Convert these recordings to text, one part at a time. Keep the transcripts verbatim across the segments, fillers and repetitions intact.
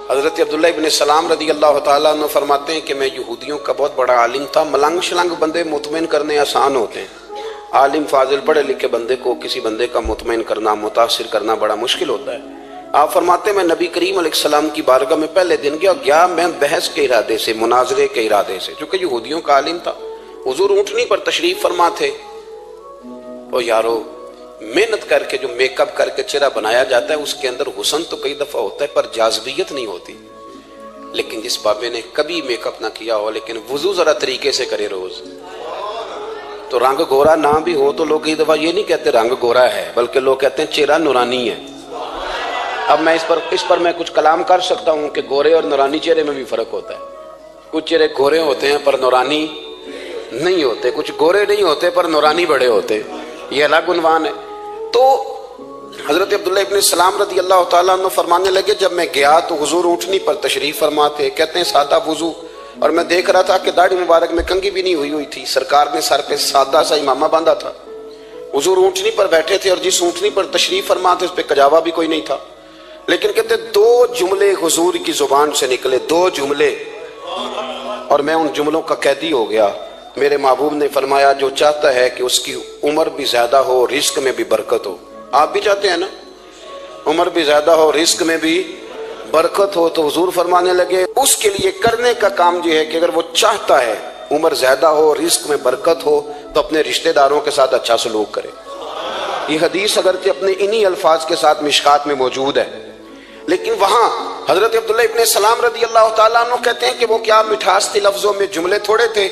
حضرت عبداللہ ابن سلام رضی اللہ تعالیٰ عنہ فرماتے ہیں کہ میں یہودیوں کا بہت بڑا عالم تھا. ملنگ شلنگ بندے مطمئن کرنے آسان ہوتے ہیں، عالم فاضل پڑھے لکھے بندے کو کسی بندے کا مطمئن کرنا، متاثر کرنا بڑا مشکل ہوتا ہے. آپ فرماتے ہیں میں نبی کریم علیہ السلام کی بارگاہ میں پہلے دن گیا گیا میں بحث کے ارادے سے، مناظرے کے ارادے سے، چونکہ یہودیوں کا عالم تھا. حضور اونٹنی پر تشریف فرما تھے. او یارو، محنت کر کے جو میک اپ کر کے چہرہ بنایا جاتا ہے اس کے اندر حسن تو کئی دفعہ ہوتا ہے پر جاذبیت نہیں ہوتی. لیکن جس بابے نے کبھی میک اپ نہ کیا ہو لیکن وضو ذرا طریقے سے کرے روز، تو رنگ گورا نہ بھی ہو تو لوگ کئی دفعہ یہ نہیں کہتے رنگ گورا ہے، بلکہ لوگ کہتے ہیں چہرہ نورانی ہے. اب میں اس پر اس پر میں کچھ کلام کر سکتا ہوں کہ گورے اور نورانی چہرے میں بھی فرق ہوتا ہے. کچھ چہرے گورے ہوتے ہیں پر نورانی نہیں ہوتے، کچھ گورے نہیں ہوتے پر نورانی بڑے ہوتے، یہ الگ عنوان ہے. تو حضرت عبداللہ ابن سلام رضی اللہ تعالیٰ عنہ فرمانے لگے جب میں گیا تو حضور اونٹنی پر تشریف فرما تھے. کہتے ہیں سادہ وضو، اور میں دیکھ رہا تھا کہ داڑھی مبارک میں کنگھی بھی نہیں ہوئی ہوئی تھی. سرکار نے سر پہ سادہ سا امامہ باندھا تھا. حضور اونٹنی پر بیٹھے تھے اور جس اونٹنی پر تشریف فرما تھے اس پہ کجاوا بھی کوئی نہیں تھا. لیکن کہتے دو جملے حضور کی زبان سے نکلے، دو جملے، اور میں ان جملوں کا قیدی ہو گیا. میرے محبوب نے فرمایا جو چاہتا ہے کہ اس کی عمر بھی زیادہ ہو، رزق میں بھی برکت ہو. آپ بھی چاہتے ہیں نا عمر بھی زیادہ ہو، رزق میں بھی برکت ہو، تو حضور فرمانے لگے اس کے لیے کرنے کا کام یہ ہے کہ اگر وہ چاہتا ہے عمر زیادہ ہو، رزق میں برکت ہو، تو اپنے رشتہ داروں کے ساتھ اچھا سلوک کرے. یہ حدیث اگرچہ اپنے انہی الفاظ کے ساتھ مشکات میں موجود ہے، لیکن وہاں حضرت عبداللہ ابن سلام رضی اللہ تعالیٰ عنہ کہتے ہیں کہ وہ کیا مٹھاس تھی لفظوں میں، جملے تھوڑے تھے،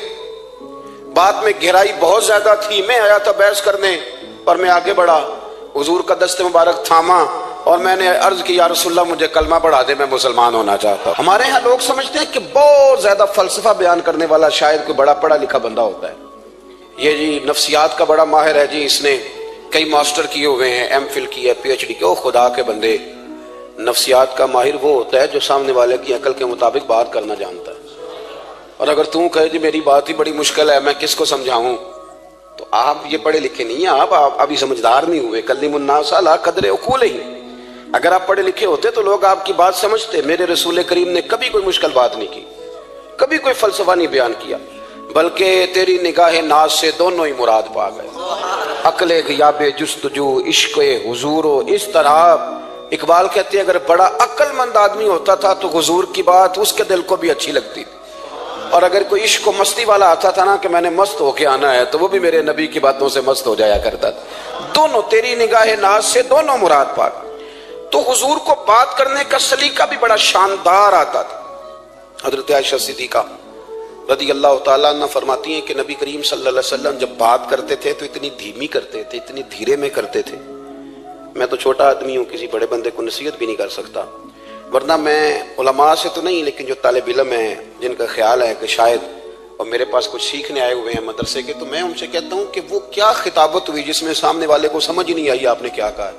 بات میں گہرائی بہت زیادہ تھی. میں آیا تھا بحث کرنے اور میں آگے بڑھا، حضور کا دست مبارک تھاما اور میں نے عرض کی یا رسول اللہ مجھے کلمہ پڑھا دے، میں مسلمان ہونا چاہتا ہوں. ہمارے ہاں لوگ سمجھتے ہیں کہ بہت زیادہ فلسفہ بیان کرنے والا شاید کوئی بڑا پڑھا لکھا بندہ ہوتا ہے. یہ جی نفسیات کا بڑا ماہر ہے جی، اس نے کئی ماسٹر کیے ہوئے ہیں، ایم فل کی ہے، پی ایچ ڈی کی. او خدا کے بندے، نفسیات کا ماہر وہ ہوتا ہے جو سامنے والے کی عقل کے مطابق بات کرنا جانتا ہے. اور اگر تم کہے جی میری بات ہی بڑی مشکل ہے میں کس کو سمجھاؤں، تو آپ یہ پڑھے لکھے نہیں ہیں، آپ آپ ابھی سمجھدار نہیں ہوئے. کلم الناس علی قدر عقولہم. اگر آپ پڑھے لکھے ہوتے تو لوگ آپ کی بات سمجھتے. میرے رسول کریم نے کبھی کوئی مشکل بات نہیں کی، کبھی کوئی فلسفہ نہیں بیان کیا، بلکہ تیری نگاہ ناز سے دونوں ہی مراد پا گئے. عقل غیاب جستجو، عشق حضور و اس طرح. اقبال کہتے ہیں اگر بڑا عقل مند آدمی ہوتا تھا تو حضور کی بات اس کے دل کو بھی اچھی لگتی تھی، اور اگر کوئی عشق و مستی والا آتا تھا نا کہ میں نے مست ہو کے آنا ہے تو وہ بھی میرے نبی کی باتوں سے مست ہو جایا کرتا تھا. دونوں تیری نگاہ ناز سے دونوں مراد پا. تو حضور کو بات کرنے کا سلیقہ بھی بڑا شاندار آتا تھا. حضرت عائشہ صدیقہ رضی اللہ تعالیٰ عنہ فرماتی ہیں کہ نبی کریم صلی اللہ علیہ وسلم جب بات کرتے تھے تو اتنی دھیمی کرتے تھے، اتنی دھیرے میں کرتے تھے. میں تو چھوٹا آدمی ہوں، کسی بڑے بندے کو نصیحت بھی نہیں کر سکتا، ورنہ میں علماء سے تو نہیں لیکن جو طالب علم ہیں جن کا خیال ہے کہ شاید اور میرے پاس کچھ سیکھنے آئے ہوئے ہیں مدرسے کے، تو میں ان سے کہتا ہوں کہ وہ کیا خطابت ہوئی جس میں سامنے والے کو سمجھ ہی نہیں آئی آپ نے کیا کہا.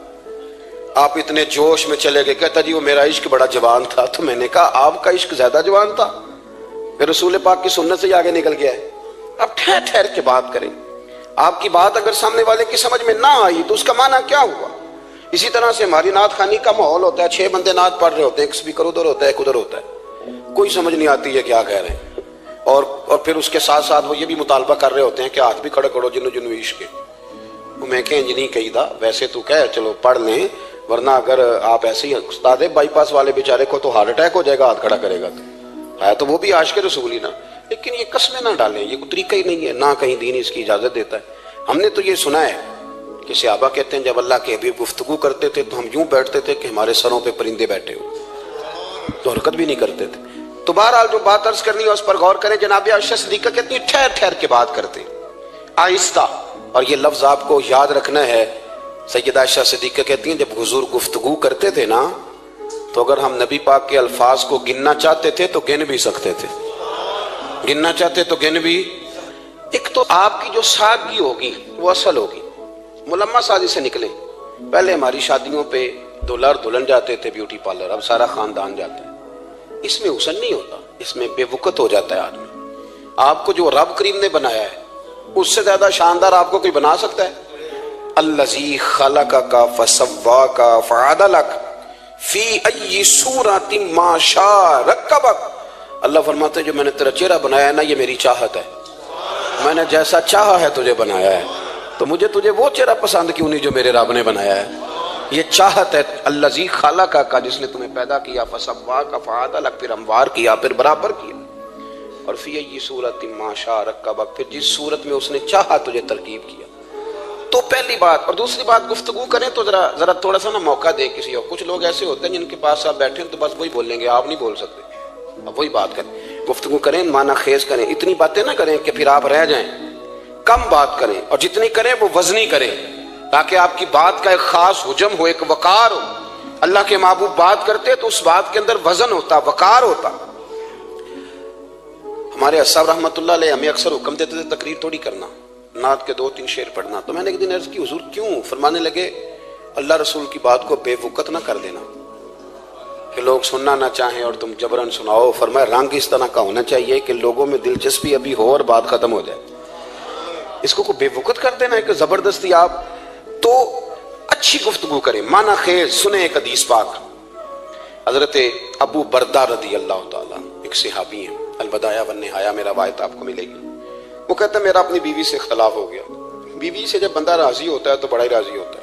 آپ اتنے جوش میں چلے گئے، کہتا جی وہ میرا عشق بڑا جوان تھا. تو میں نے کہا آپ کا عشق زیادہ جوان تھا، پھر رسول پاک کی سنت سے ہی آگے نکل گیا ہے. اب ٹھہر ٹھہر کے بات کریں. آپ کی بات اگر سامنے والے کی سمجھ میں نہ آئی تو اس کا معنی کیا ہوا. اسی طرح سے ہماری نعت خوانی کا ماحول ہوتا ہے، چھ بندے نعت پڑھ رہے ہوتے ہیں، ایک سپیکر ادھر ہوتا ہے ایک ادھر ہوتا ہے، کوئی سمجھ نہیں آتی ہے کیا کہہ رہے ہیں. اور اور پھر اس کے ساتھ ساتھ وہ یہ بھی مطالبہ کر رہے ہوتے ہیں کہ ہاتھ بھی کھڑے کرو جنو جنو عشق کے. میں کہ انج نہیں کہی دا، ویسے تو کہہ چلو پڑھ لیں، ورنہ اگر آپ ایسے ہی استاد بائی پاس والے بیچارے کو تو ہارٹ اٹیک ہو جائے گا ہاتھ کھڑا کرے گا. تو ہے تو وہ بھی عاشق رسول ہی نا، لیکن یہ قسمیں نہ ڈالیں، یہ کوئی طریقہ ہی نہیں ہے، نہ کہیں دین اس کی اجازت دیتا ہے. ہم نے تو یہ سنا ہے کہ صحابہ کہتے ہیں جب اللہ کے حبیب گفتگو کرتے تھے تو ہم یوں بیٹھتے تھے کہ ہمارے سروں پہ پرندے بیٹھے ہوئے، تو حرکت بھی نہیں کرتے تھے. تو بہرحال جو بات عرض کرنی ہے اس پر غور کریں. جناب عائشہ صدیقہ کہتی ہیں ٹھہر ٹھہر کے بات کرتے آہستہ، اور یہ لفظ آپ کو یاد رکھنا ہے. سیدہ عائشہ صدیقہ کہتی ہیں جب حضور گفتگو کرتے تھے نا تو اگر ہم نبی پاک کے الفاظ کو گننا چاہتے تھے تو گن بھی سکتے تھے، گننا چاہتے تو گن بھی. ایک تو آپ کی جو سادگی ہوگی وہ اصل ہوگی، ملمہ سازی سے نکلیں. پہلے ہماری شادیوں پہ دولہا اور دلہن جاتے تھے بیوٹی پارلر، اب سارا خاندان جاتا ہے. اس میں حسن نہیں ہوتا، اس میں بے وقت ہو جاتا ہے آدمی. آپ کو جو رب کریم نے بنایا ہے اس سے زیادہ شاندار آپ کو کوئی بنا سکتا ہے؟ الذی خلقک فسواک فعدلک. فی ای صورت ما شاء رکبک، اللہ فرماتے ہیں جو میں نے تیرا چہرہ بنایا ہے نا یہ میری چاہت ہے، میں نے جیسا چاہا ہے تجھے بنایا ہے، تو مجھے تجھے وہ چہرہ پسند کیوں نہیں جو میرے رب نے بنایا ہے؟ یہ چاہت ہے الذی خلقک کا، جس نے تمہیں پیدا کیا، فسواک فعدلک، پھر ہموار کیا، پھر برابر کیا، اور فی ای صورت ما شاء رکبک، پھر جس صورت میں اس نے چاہا تجھے ترکیب کیا۔ تو پہلی بات، اور دوسری بات گفتگو کریں تو ذرا ذرا تھوڑا سا نا موقع دے کسی اور، کچھ لوگ ایسے ہوتے ہیں جن کے پاس آپ بیٹھیں تو بس وہی بولیں گے، آپ نہیں بول سکتے، اب وہی بات کریں، گفتگو کریں، معنی خیز کریں، اتنی باتیں نہ کریں کہ پھر آپ رہ جائیں، کم بات کریں، اور جتنی کریں وہ وزنی کریں تاکہ آپ کی بات کا ایک خاص حجم ہو، ایک وقار ہو۔ اللہ کے محبوب بات کرتے تو اس بات کے اندر وزن ہوتا، وقار ہوتا۔ ہمارے اصحاب رحمۃ اللہ علیہ ہمیں اکثر حکم دیتے تھے تقریر تھوڑی کرنا، نعت کے دو تین شعر پڑھنا، تو میں نے ایک دن عرض کی حضور کیوں؟ فرمانے لگے اللہ رسول کی بات کو بے وقت نہ کر دینا کہ لوگ سننا نہ چاہیں اور تم جبرن سناؤ، فرمایا رنگ اس طرح کا ہونا چاہیے کہ لوگوں میں دلچسپی ابھی ہو اور بات ختم ہو جائے، اس کو بے وقت کر دینا ہے کہ زبردستی آپ تو اچھی گفتگو کریں، معنی خیز سنیں۔ ایک حدیث پاک حضرت ابو بردہ رضی اللہ تعالیٰ ایک صحابی ہیں، البدایہ والنہایہ میں روایت آپ کو ملے گی، وہ کہتا ہے میرا اپنی بیوی سے اختلاف ہو گیا۔ بیوی سے جب بندہ راضی ہوتا ہے تو بڑا ہی راضی ہوتا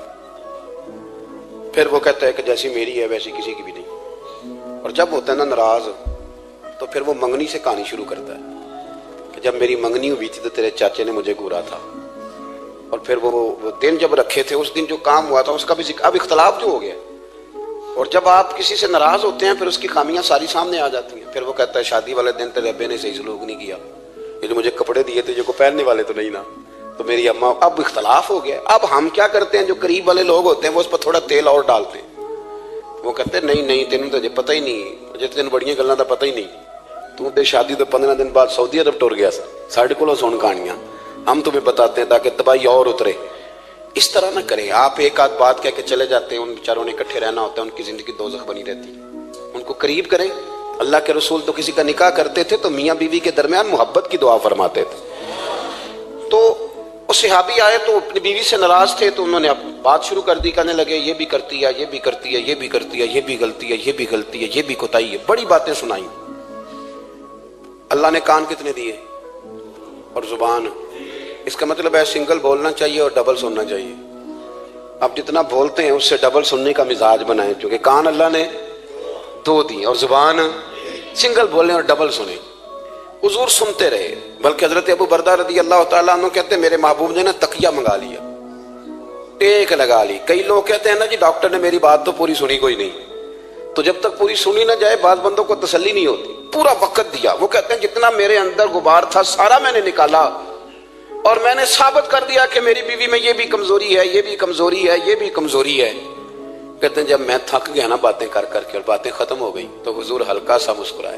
ہے، پھر وہ کہتا ہے کہ جیسی میری ہے ویسی کسی کی بھی نہیں، اور جب ہوتا ہے نا ناراض تو پھر وہ منگنی سے کہانی شروع کرتا ہے کہ جب میری منگنی ہوئی تھی تو تیرے چاچے نے مجھے گورا تھا، اور پھر وہ وہ دن جب رکھے تھے اس دن جو کام ہوا تھا اس کا بھی ذکر، اب اختلاف جو ہو گیا، اور جب آپ کسی سے ناراض ہوتے ہیں پھر اس کی خامیاں ساری سامنے آ جاتی ہیں، پھر وہ کہتا ہے شادی والے دن تیرے ابے نے صحیح سلوک نہیں کیا، یہ جو مجھے کپڑے دیے تھے جو کو پہننے والے تو نہیں نا، تو میری اماں، اب اختلاف ہو گیا۔ اب ہم کیا کرتے ہیں، جو قریب والے لوگ ہوتے ہیں وہ اس پر تھوڑا تیل اور ڈالتے ہیں، وہ کہتے ہیں نہیں نہیں تینوں تو پتہ ہی نہیں، مجھے تین بڑیاں گلاں دا پتہ ہی نہیں، تو تے شادی تو پندرہ دن بعد سعودی عرب ٹر گیا سا، ساڑھے کولوں سن کہانیاں ہم تمہیں بتاتے ہیں تاکہ تباہی اور اترے۔ اس طرح نہ کریں، آپ ایک آدھ بات کہہ کے چلے جاتے ہیں، ان بیچاروں نے اکٹھے رہنا ہوتا ہے، ان کی زندگی دوزخ بنی رہتی، ان کو قریب کریں۔ اللہ کے رسول تو کسی کا نکاح کرتے تھے تو میاں بیوی کے درمیان محبت کی دعا فرماتے تھے، تو وہ صحابی آئے تو اپنی بیوی سے ناراض تھے تو انہوں نے اب بات شروع کر دی، کہنے لگے یہ بھی کرتی ہے، یہ بھی کرتی ہے، یہ بھی کرتی ہے، یہ بھی غلطی ہے، یہ بھی غلطی ہے، یہ بھی کوتاہی ہے، بڑی باتیں سنائیں۔ اللہ نے کان کتنے دیے اور زبان، اس کا مطلب ہے سنگل بولنا چاہیے اور ڈبل سننا چاہیے۔ اب جتنا بولتے ہیں اس سے ڈبل سننے کا مزاج بنائیں، کیونکہ کان اللہ نے دو دی اور زبان سنگل بولیں اور ڈبل سنیں۔ حضور سنتے رہے، بلکہ حضرت ابو بردہ رضی اللہ تعالیٰ عنہ کہتے ہیں میرے محبوب نے نا تکیہ منگا لیا، ٹیک لگا لی۔ کئی لوگ کہتے ہیں نا جی ڈاکٹر نے میری بات تو پوری سنی کوئی نہیں، تو جب تک پوری سنی نہ جائے بعض بندوں کو تسلی نہیں ہوتی، پورا وقت دیا۔ وہ کہتے ہیں جتنا میرے اندر غبار تھا سارا میں نے نکالا اور میں نے ثابت کر دیا کہ میری بیوی میں یہ بھی کمزوری ہے، یہ بھی کمزوری ہے، یہ بھی کمزوری ہے۔ کہتے ہیں جب میں تھک گیا نا باتیں کر کر کے اور باتیں ختم ہو گئی تو حضور ہلکا سا مسکرائے،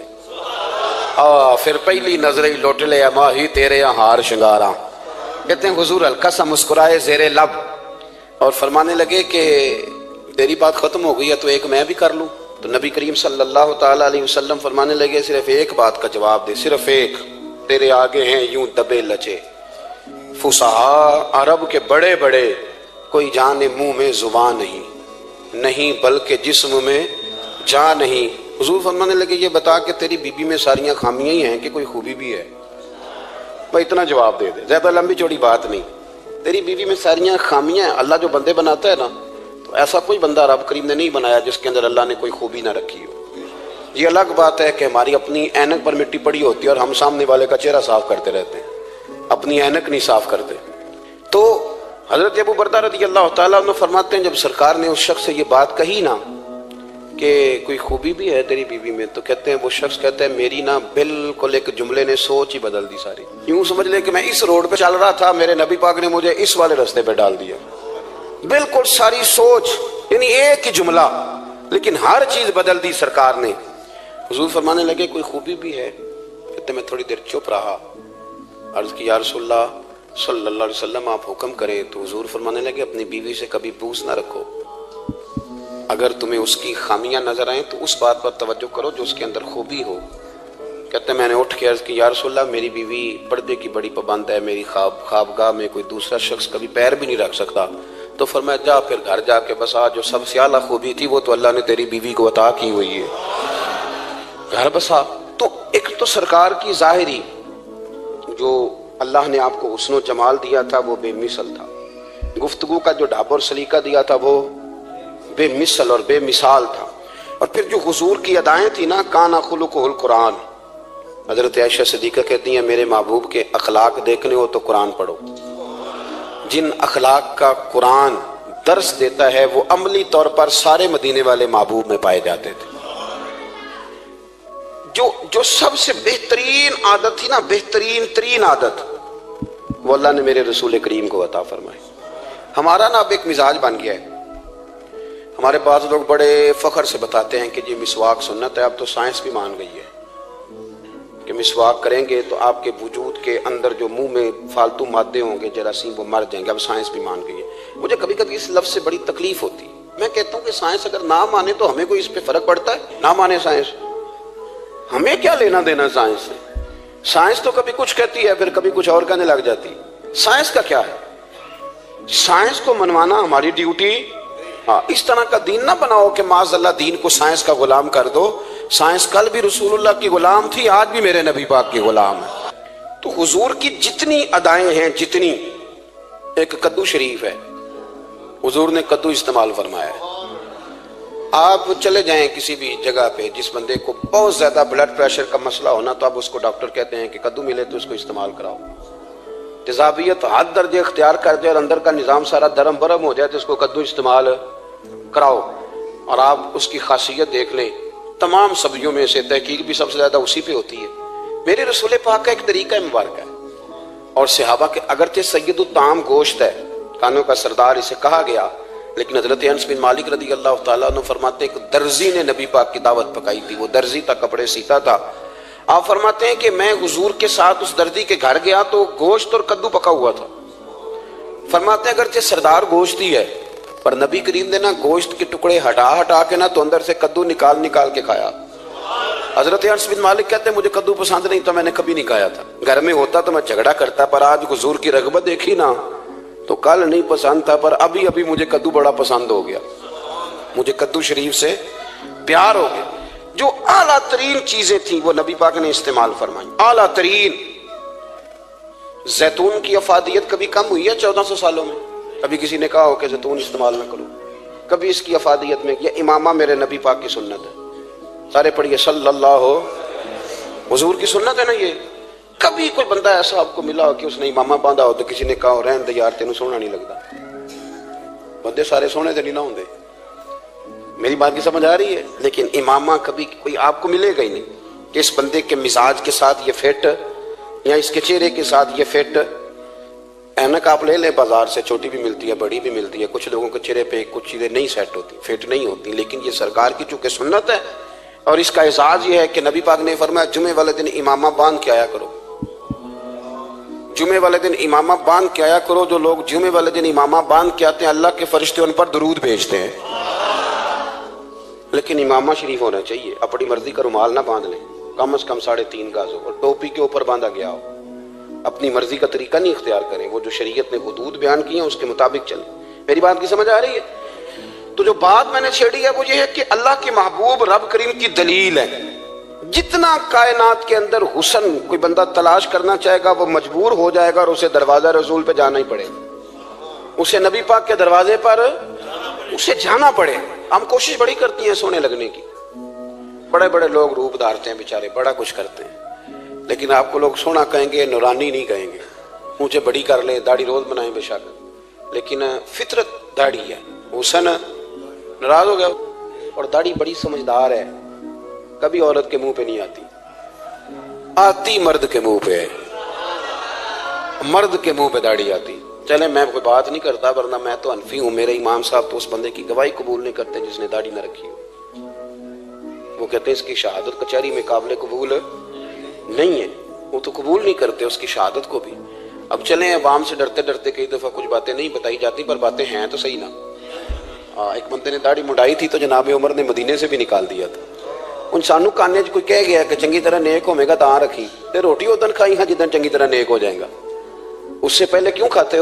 آ پھر پہلی نظریں لوٹ لے ماہی تیرے ہار شنگاراں۔ کہتے ہیں حضور ہلکا سا مسکرائے زیر لب اور فرمانے لگے کہ تیری بات ختم ہو گئی ہے تو ایک میں بھی کر لوں۔ تو نبی کریم صلی اللہ تعالیٰ علیہ وسلم فرمانے لگے صرف ایک بات کا جواب دے، صرف ایک، تیرے آگے ہیں یوں دبے لچے فصحا عرب کے بڑے بڑے، کوئی جانے منہ میں زبان نہیں نہیں بلکہ جسم میں جان نہیں۔ حضور فرمانے لگے یہ بتا کہ تیری بیوی میں ساریاں خامیاں ہی ہیں کہ کوئی خوبی بھی ہے؟ بھائی اتنا جواب دے دے، زیادہ لمبی چوڑی بات نہیں، تیری بیوی میں ساریاں خامیاں ہیں۔ اللہ جو بندے بناتا ہے نا تو ایسا کوئی بندہ رب کریم نے نہیں بنایا جس کے اندر اللہ نے کوئی خوبی نہ رکھی ہو۔ یہ الگ بات ہے کہ ہماری اپنی اینک پر مٹی پڑی ہوتی ہے اور ہم سامنے والے کا چہرہ صاف کرتے رہتے ہیں، اپنی اینک نہیں صاف کرتے۔ تو حضرت ابو بردہ رضی اللہ تعالیٰ عنہ فرماتے ہیں جب سرکار نے اس شخص سے یہ بات کہی نا کہ کوئی خوبی بھی ہے تیری بیوی میں، تو کہتے ہیں وہ شخص کہتا ہے میری نا بالکل ایک جملے نے سوچ ہی بدل دی ساری، یوں سمجھ لے کہ میں اس روڈ پہ چل رہا تھا، میرے نبی پاک نے مجھے اس والے رستے پہ ڈال دیا، بالکل ساری سوچ، یعنی ایک ہی جملہ لیکن ہر چیز بدل دی سرکار نے۔ حضور فرمانے لگے کوئی خوبی بھی ہے؟ کہتے میں تھوڑی دیر چپ رہا، عرض کی یا رسول اللہ صلی اللہ علیہ وسلم آپ حکم کریں۔ تو حضور فرمانے لگے اپنی بیوی سے کبھی بغض نہ رکھو، اگر تمہیں اس کی خامیاں نظر آئیں تو اس بات پر توجہ کرو جو اس کے اندر خوبی ہو۔ کہتے ہیں میں نے اٹھ کے عرض کی یا رسول اللہ میری بیوی پردے کی بڑی پابند ہے، میری خواب خوابگاہ میں کوئی دوسرا شخص کبھی پیر بھی نہیں رکھ سکتا۔ تو فرمایا جا پھر گھر جا کے بسا، جو سب سے اعلیٰ خوبی تھی وہ تو اللہ نے تیری بیوی کو عطا کی ہوئی ہے، گھر بسا۔ تو ایک تو سرکار کی ظاہری جو اللہ نے آپ کو حسن و جمال دیا تھا وہ بے مثل تھا، گفتگو کا جو ڈھاب اور سلیقہ دیا تھا وہ بے مثل اور بے مثال تھا، اور پھر جو حضور کی ادائیں تھی نا، کانا خلقہ القرآن۔ حضرت عائشہ صدیقہ کہتی ہیں میرے محبوب کے اخلاق دیکھنے ہو تو قرآن پڑھو، جن اخلاق کا قرآن درس دیتا ہے وہ عملی طور پر سارے مدینے والے محبوب میں پائے جاتے تھے۔ جو جو سب سے بہترین عادت تھی نا، بہترین ترین عادت، وہ اللہ نے میرے رسول کریم کو عطا فرمائی۔ ہمارا نا اب ایک مزاج بن گیا ہے، ہمارے بعض لوگ بڑے فخر سے بتاتے ہیں کہ جی مسواک سنت ہے، اب تو سائنس بھی مان گئی ہے کہ مسواک کریں گے تو آپ کے وجود کے اندر جو منہ میں فالتو مادے ہوں گے جراثیم وہ مر جائیں گے، اب سائنس بھی مان گئی ہے۔ مجھے کبھی کبھی اس لفظ سے بڑی تکلیف ہوتی ہے، میں کہتا ہوں کہ سائنس اگر نہ مانے تو ہمیں کوئی اس پہ فرق پڑتا ہے؟ نہ مانے سائنس، ہمیں کیا لینا دینا سائنس سے؟ سائنس تو کبھی کچھ کہتی ہے پھر کبھی کچھ اور کہنے لگ جاتی ہے، سائنس کا کیا ہے؟ سائنس کو منوانا ہماری ڈیوٹی۔ ہاں، اس طرح کا دین نہ بناؤ کہ معاذ اللہ دین کو سائنس کا غلام کر دو۔ سائنس کل بھی رسول اللہ کی غلام تھی، آج بھی میرے نبی پاک کی غلام ہے۔ تو حضور کی جتنی ادائیں ہیں، جتنی، ایک کدو شریف ہے، حضور نے کدو استعمال فرمایا ہے۔ آپ چلے جائیں کسی بھی جگہ پہ، جس بندے کو بہت زیادہ بلڈ پریشر کا مسئلہ ہونا تو اب اس کو ڈاکٹر کہتے ہیں کہ کدو ملے تو اس کو استعمال کراؤ۔ تیزابیت حد درجے اختیار کر دے اور اندر کا نظام سارا درم برم ہو جائے تو اس کو کدو استعمال کراؤ۔ اور آپ اس کی خاصیت دیکھ لیں، تمام سبزیوں میں سے تحقیق بھی سب سے زیادہ اسی پہ ہوتی ہے۔ میرے رسول پاک کا ایک طریقہ مبارک ہے، اور صحابہ کے اگرچہ سید الطعام گوشت ہے، کانوں کا سردار اسے کہا گیا، لیکن حضرت انس بن مالک رضی اللہ تعالیٰ عنہ فرماتے ہیں کہ درزی نے نبی پاک کی دعوت پکائی تھی، وہ درزی تھا، کپڑے سیتا تھا۔ آپ فرماتے ہیں کہ میں حضور کے ساتھ اس درزی کے گھر گیا تو گوشت اور کدو پکا ہوا تھا۔ فرماتے ہیں اگرچہ سردار گوشت ہی ہے پر نبی کریم نے نا گوشت کے ٹکڑے ہٹا ہٹا کے نا تو اندر سے کدو نکال نکال کے کھایا۔ حضرت انس بن مالک کہتے ہیں مجھے کدو پسند نہیں تو میں نے کبھی نہیں کھایا تھا، گھر میں ہوتا تو میں جھگڑا کرتا، پر آج حضور کی رغبت دیکھی نا تو کل نہیں پسند تھا پر ابھی ابھی مجھے کدو بڑا پسند ہو گیا، مجھے کدو شریف سے پیار ہو گیا۔ جو اعلیٰ ترین چیزیں تھیں وہ نبی پاک نے استعمال فرمائی، اعلیٰ ترین۔ زیتون کی افادیت کبھی کم ہوئی ہے چودہ سو سالوں میں؟ کبھی کسی نے کہا ہو کہ زیتون استعمال نہ کرو؟ کبھی اس کی افادیت میں؟ یہ امامہ میرے نبی پاک کی سنت ہے، سارے پڑھیے صلی اللہ ہو، حضور کی سنت ہے نا یہ۔ کبھی کوئی بندہ ایسا آپ کو ملا ہو کہ اس نے امامہ باندھا ہو تو کسی نے کہا ہو رہن دے یار تینوں سونا نہیں لگتا؟ بندے سارے سونے سے نہیں نہ ہوندے، میری بات کی سمجھ آ رہی ہے؟ لیکن امامہ کبھی کوئی آپ کو ملے گا ہی نہیں کہ اس بندے کے مزاج کے ساتھ یہ فٹ یا اس کے چہرے کے ساتھ یہ فٹ۔ اینک آپ لے لیں بازار سے، چھوٹی بھی ملتی ہے بڑی بھی ملتی ہے، کچھ لوگوں کے چہرے پہ کچھ چیزیں نہیں سیٹ ہوتی، فٹ نہیں ہوتی، لیکن یہ سرکار کی چونکہ سنت ہے اور اس کا اعزاز یہ ہے کہ نبی پاک نے فرمایا جمعے والے دن امامہ باندھ کے آیا کرو، جمعے والے دن امامہ باندھ کے آیا کرو۔ جو لوگ جمعے والے دن امامہ باندھ کے آتے ہیں اللہ کے فرشتے ان پر درود بھیجتے ہیں، لیکن امامہ شریف ہونا چاہیے، اپنی مرضی کا رومال نہ باندھ لیں، کم از کم ساڑھے تین گاز ہو اور ٹوپی کے اوپر باندھا گیا ہو، اپنی مرضی کا طریقہ نہیں اختیار کریں، وہ جو شریعت نے حدود بیان کی ہیں اس کے مطابق چلیں۔ میری بات کی سمجھ آ رہی ہے؟ تو جو بات میں نے چھیڑی ہے وہ یہ ہے کہ اللہ کے محبوب رب کریم کی دلیل ہے۔ جتنا کائنات کے اندر حسن کوئی بندہ تلاش کرنا چاہے گا وہ مجبور ہو جائے گا اور اسے دروازہ رسول پہ جانا ہی پڑے گا، اسے نبی پاک کے دروازے پر اسے جانا پڑے۔ ہم کوشش بڑی کرتی ہیں سونے لگنے کی، بڑے بڑے لوگ روپ دھارتے ہیں بیچارے، بڑا کچھ کرتے ہیں، لیکن آپ کو لوگ سونا کہیں گے، نورانی نہیں کہیں گے۔ اونچے بڑی کر لیں، داڑھی روز بنائیں بے شک، لیکن فطرت داڑھی ہے، حسن ناراض ہو گیا۔ اور داڑھی بڑی سمجھدار ہے، کبھی عورت کے منہ پہ نہیں آتی، آتی مرد کے منہ پہ ہے، مرد کے منہ پہ داڑھی آتی۔ چلے میں کوئی بات نہیں کرتا ورنہ میں تو حنفی ہوں، میرے امام صاحب تو اس بندے کی گواہی قبول نہیں کرتے جس نے داڑھی نہ رکھی ہو، وہ کہتے ہیں اس کی شہادت کچہری میں قابل قبول نہیں ہے، وہ تو قبول نہیں کرتے اس کی شہادت کو بھی۔ اب چلیں عوام سے ڈرتے ڈرتے کئی دفعہ کچھ باتیں نہیں بتائی جاتی پر باتیں ہیں تو صحیح نا۔ ایک بندے نے داڑھی مڈائی تھی تو جناب عمر نے مدینے سے بھی نکال دیا تھا۔ ان سانو کانے کوئی کہہ گیا کہ چنگی طرح نیک ہوے گا تاں رکھی تے روٹی ادن کھائی ہاں جدن چنگی طرح نیک ہو جائے گا، اس سے پہلے کیوں کھاتے ہو؟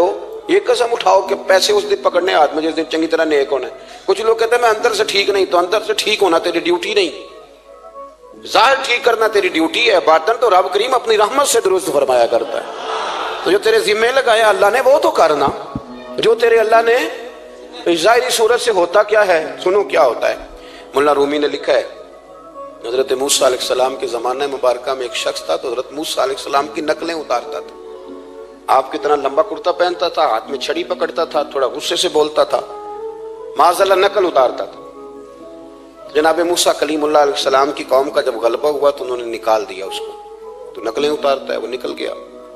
یہ قسم اٹھاؤ کہ پیسے اس دن پکڑنے ہاتھ میں جس دن چنگی طرح نیک ہونا ہے. کچھ لوگ کہتے ہیں میں اندر سے ٹھیک نہیں، تو اندر سے ٹھیک ہونا تیری ڈیوٹی نہیں، ظاہر ٹھیک کرنا تیری ڈیوٹی ہے، باطن تو رب کریم اپنی رحمت سے درست فرمایا کرتا ہے. تو جو تیرے ذمہ لگایا اللہ نے وہ تو کرنا، جو تیرے اللہ نے ظاہری صورت سے ہوتا کیا ہے. سنو کیا ہوتا ہے. مولانا رومی نے لکھا ہے حضرت موسیٰ علیہ السلام کے زمانہ مبارکہ میں ایک شخص تھا تو حضرت موسیٰ علیہ السلام کی نقلیں اتارتا تھا. آپ کی طرح لمبا کرتا پہنتا تھا، ہاتھ میں چھڑی پکڑتا تھا، تھوڑا غصے سے بولتا تھا، معاذ اللہ نقل اتارتا تھا. جناب موسیٰ کلیم اللہ علیہ السلام کی قوم کا جب غلبہ ہوا تو انہوں نے نکال دیا اس کو. تو نقلیں اتارتا ہے، وہ نکل گیا،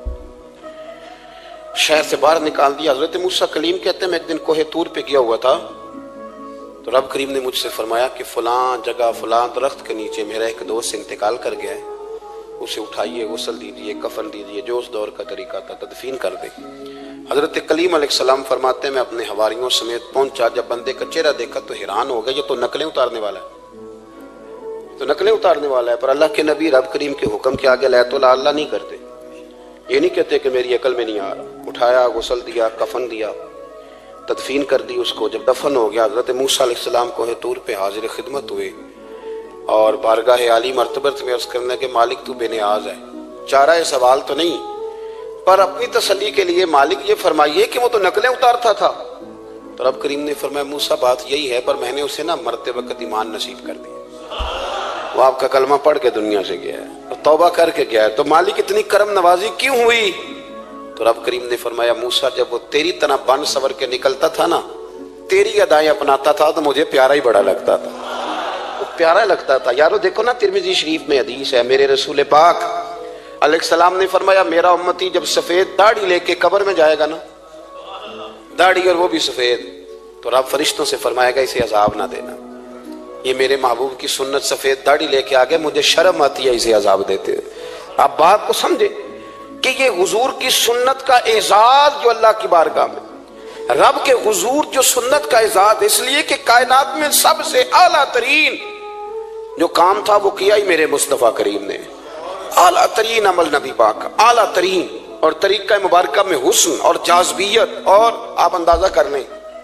شہر سے باہر نکال دیا. حضرت موسیٰ کلیم کہتے ہیں میں ایک دن کوہ طور پہ گیا ہوا تھا تو رب کریم نے مجھ سے فرمایا کہ فلاں جگہ فلاں درخت کے نیچے میرا ایک دوست انتقال کر گیا ہے، اسے اٹھائیے، غسل دیجیے، کفن دیجیے، جو اس دور کا طریقہ تھا تدفین کر دیں. حضرت کلیم علیہ السلام فرماتے ہیں میں اپنے حواریوں سمیت پہنچا، جب بندے کا چہرہ دیکھا تو حیران ہو گیا، یہ تو نقلیں اتارنے والا ہے، تو نقلیں اتارنے والا ہے. پر اللہ کے نبی رب کریم کے حکم کے آگے لا تو لا اللہ نہیں کرتے. یہ نہیں کہتے کہ میری عقل میں نہیں آ رہا. اٹھایا، غسل دیا، کفن دیا، تدفین کر دی اس کو. جب دفن ہو گیا حضرت موسیٰ علیہ السلام کوہ طور پہ حاضر خدمت ہوئے اور بارگاہ عالی مرتبت میں عرض کرنے کے مالک تو بے نیاز ہے، چارہ سوال تو نہیں، پر اپنی تسلی کے لیے مالک یہ فرمائیے کہ وہ تو نقلیں اتارتا تھا. تو رب کریم نے فرمایا موسیٰ بات یہی ہے، پر میں نے اسے نا مرتے وقت ایمان نصیب کر دیا. وہ آپ کا کلمہ پڑھ کے دنیا سے گیا ہے اور توبہ کر کے گیا ہے، تو مالک اتنی کرم نوازی کیوں ہوئی؟ تو رب کریم نے فرمایا موسیٰ جب وہ تیری طرح بن سور کے نکلتا تھا نا، تیری ادائیں اپناتا تھا تو مجھے پیارا ہی بڑا لگتا تھا، پیارا لگتا تھا. یارو دیکھو نا ترمذی شریف میں حدیث ہے، میرے رسول پاک علیہ السلام نے فرمایا میرا امتی جب سفید داڑھی لے کے قبر میں جائے گا نا، داڑھی اور وہ بھی سفید، تو رب فرشتوں سے فرمائے گا اسے عذاب نہ دینا، یہ میرے محبوب کی سنت سفید داڑھی لے کے آگے، مجھے شرم آتی ہے اسے عذاب دیتے. آپ بات کو سمجھے کہ یہ حضور کی سنت کا اعزاز جو اللہ کی بارگاہ میں، رب کے حضور جو سنت کا اعزاز اس لیے کہ کائنات میں سب سے اعلیٰ ترین جو کام تھا وہ کیا ہی میرے مصطفیٰ کریم نے. اعلیٰ ترین عمل نبی پاک، اعلیٰ ترین، اور طریقہ مبارکہ میں حسن اور جاذبیت. اور آپ اندازہ کر لیں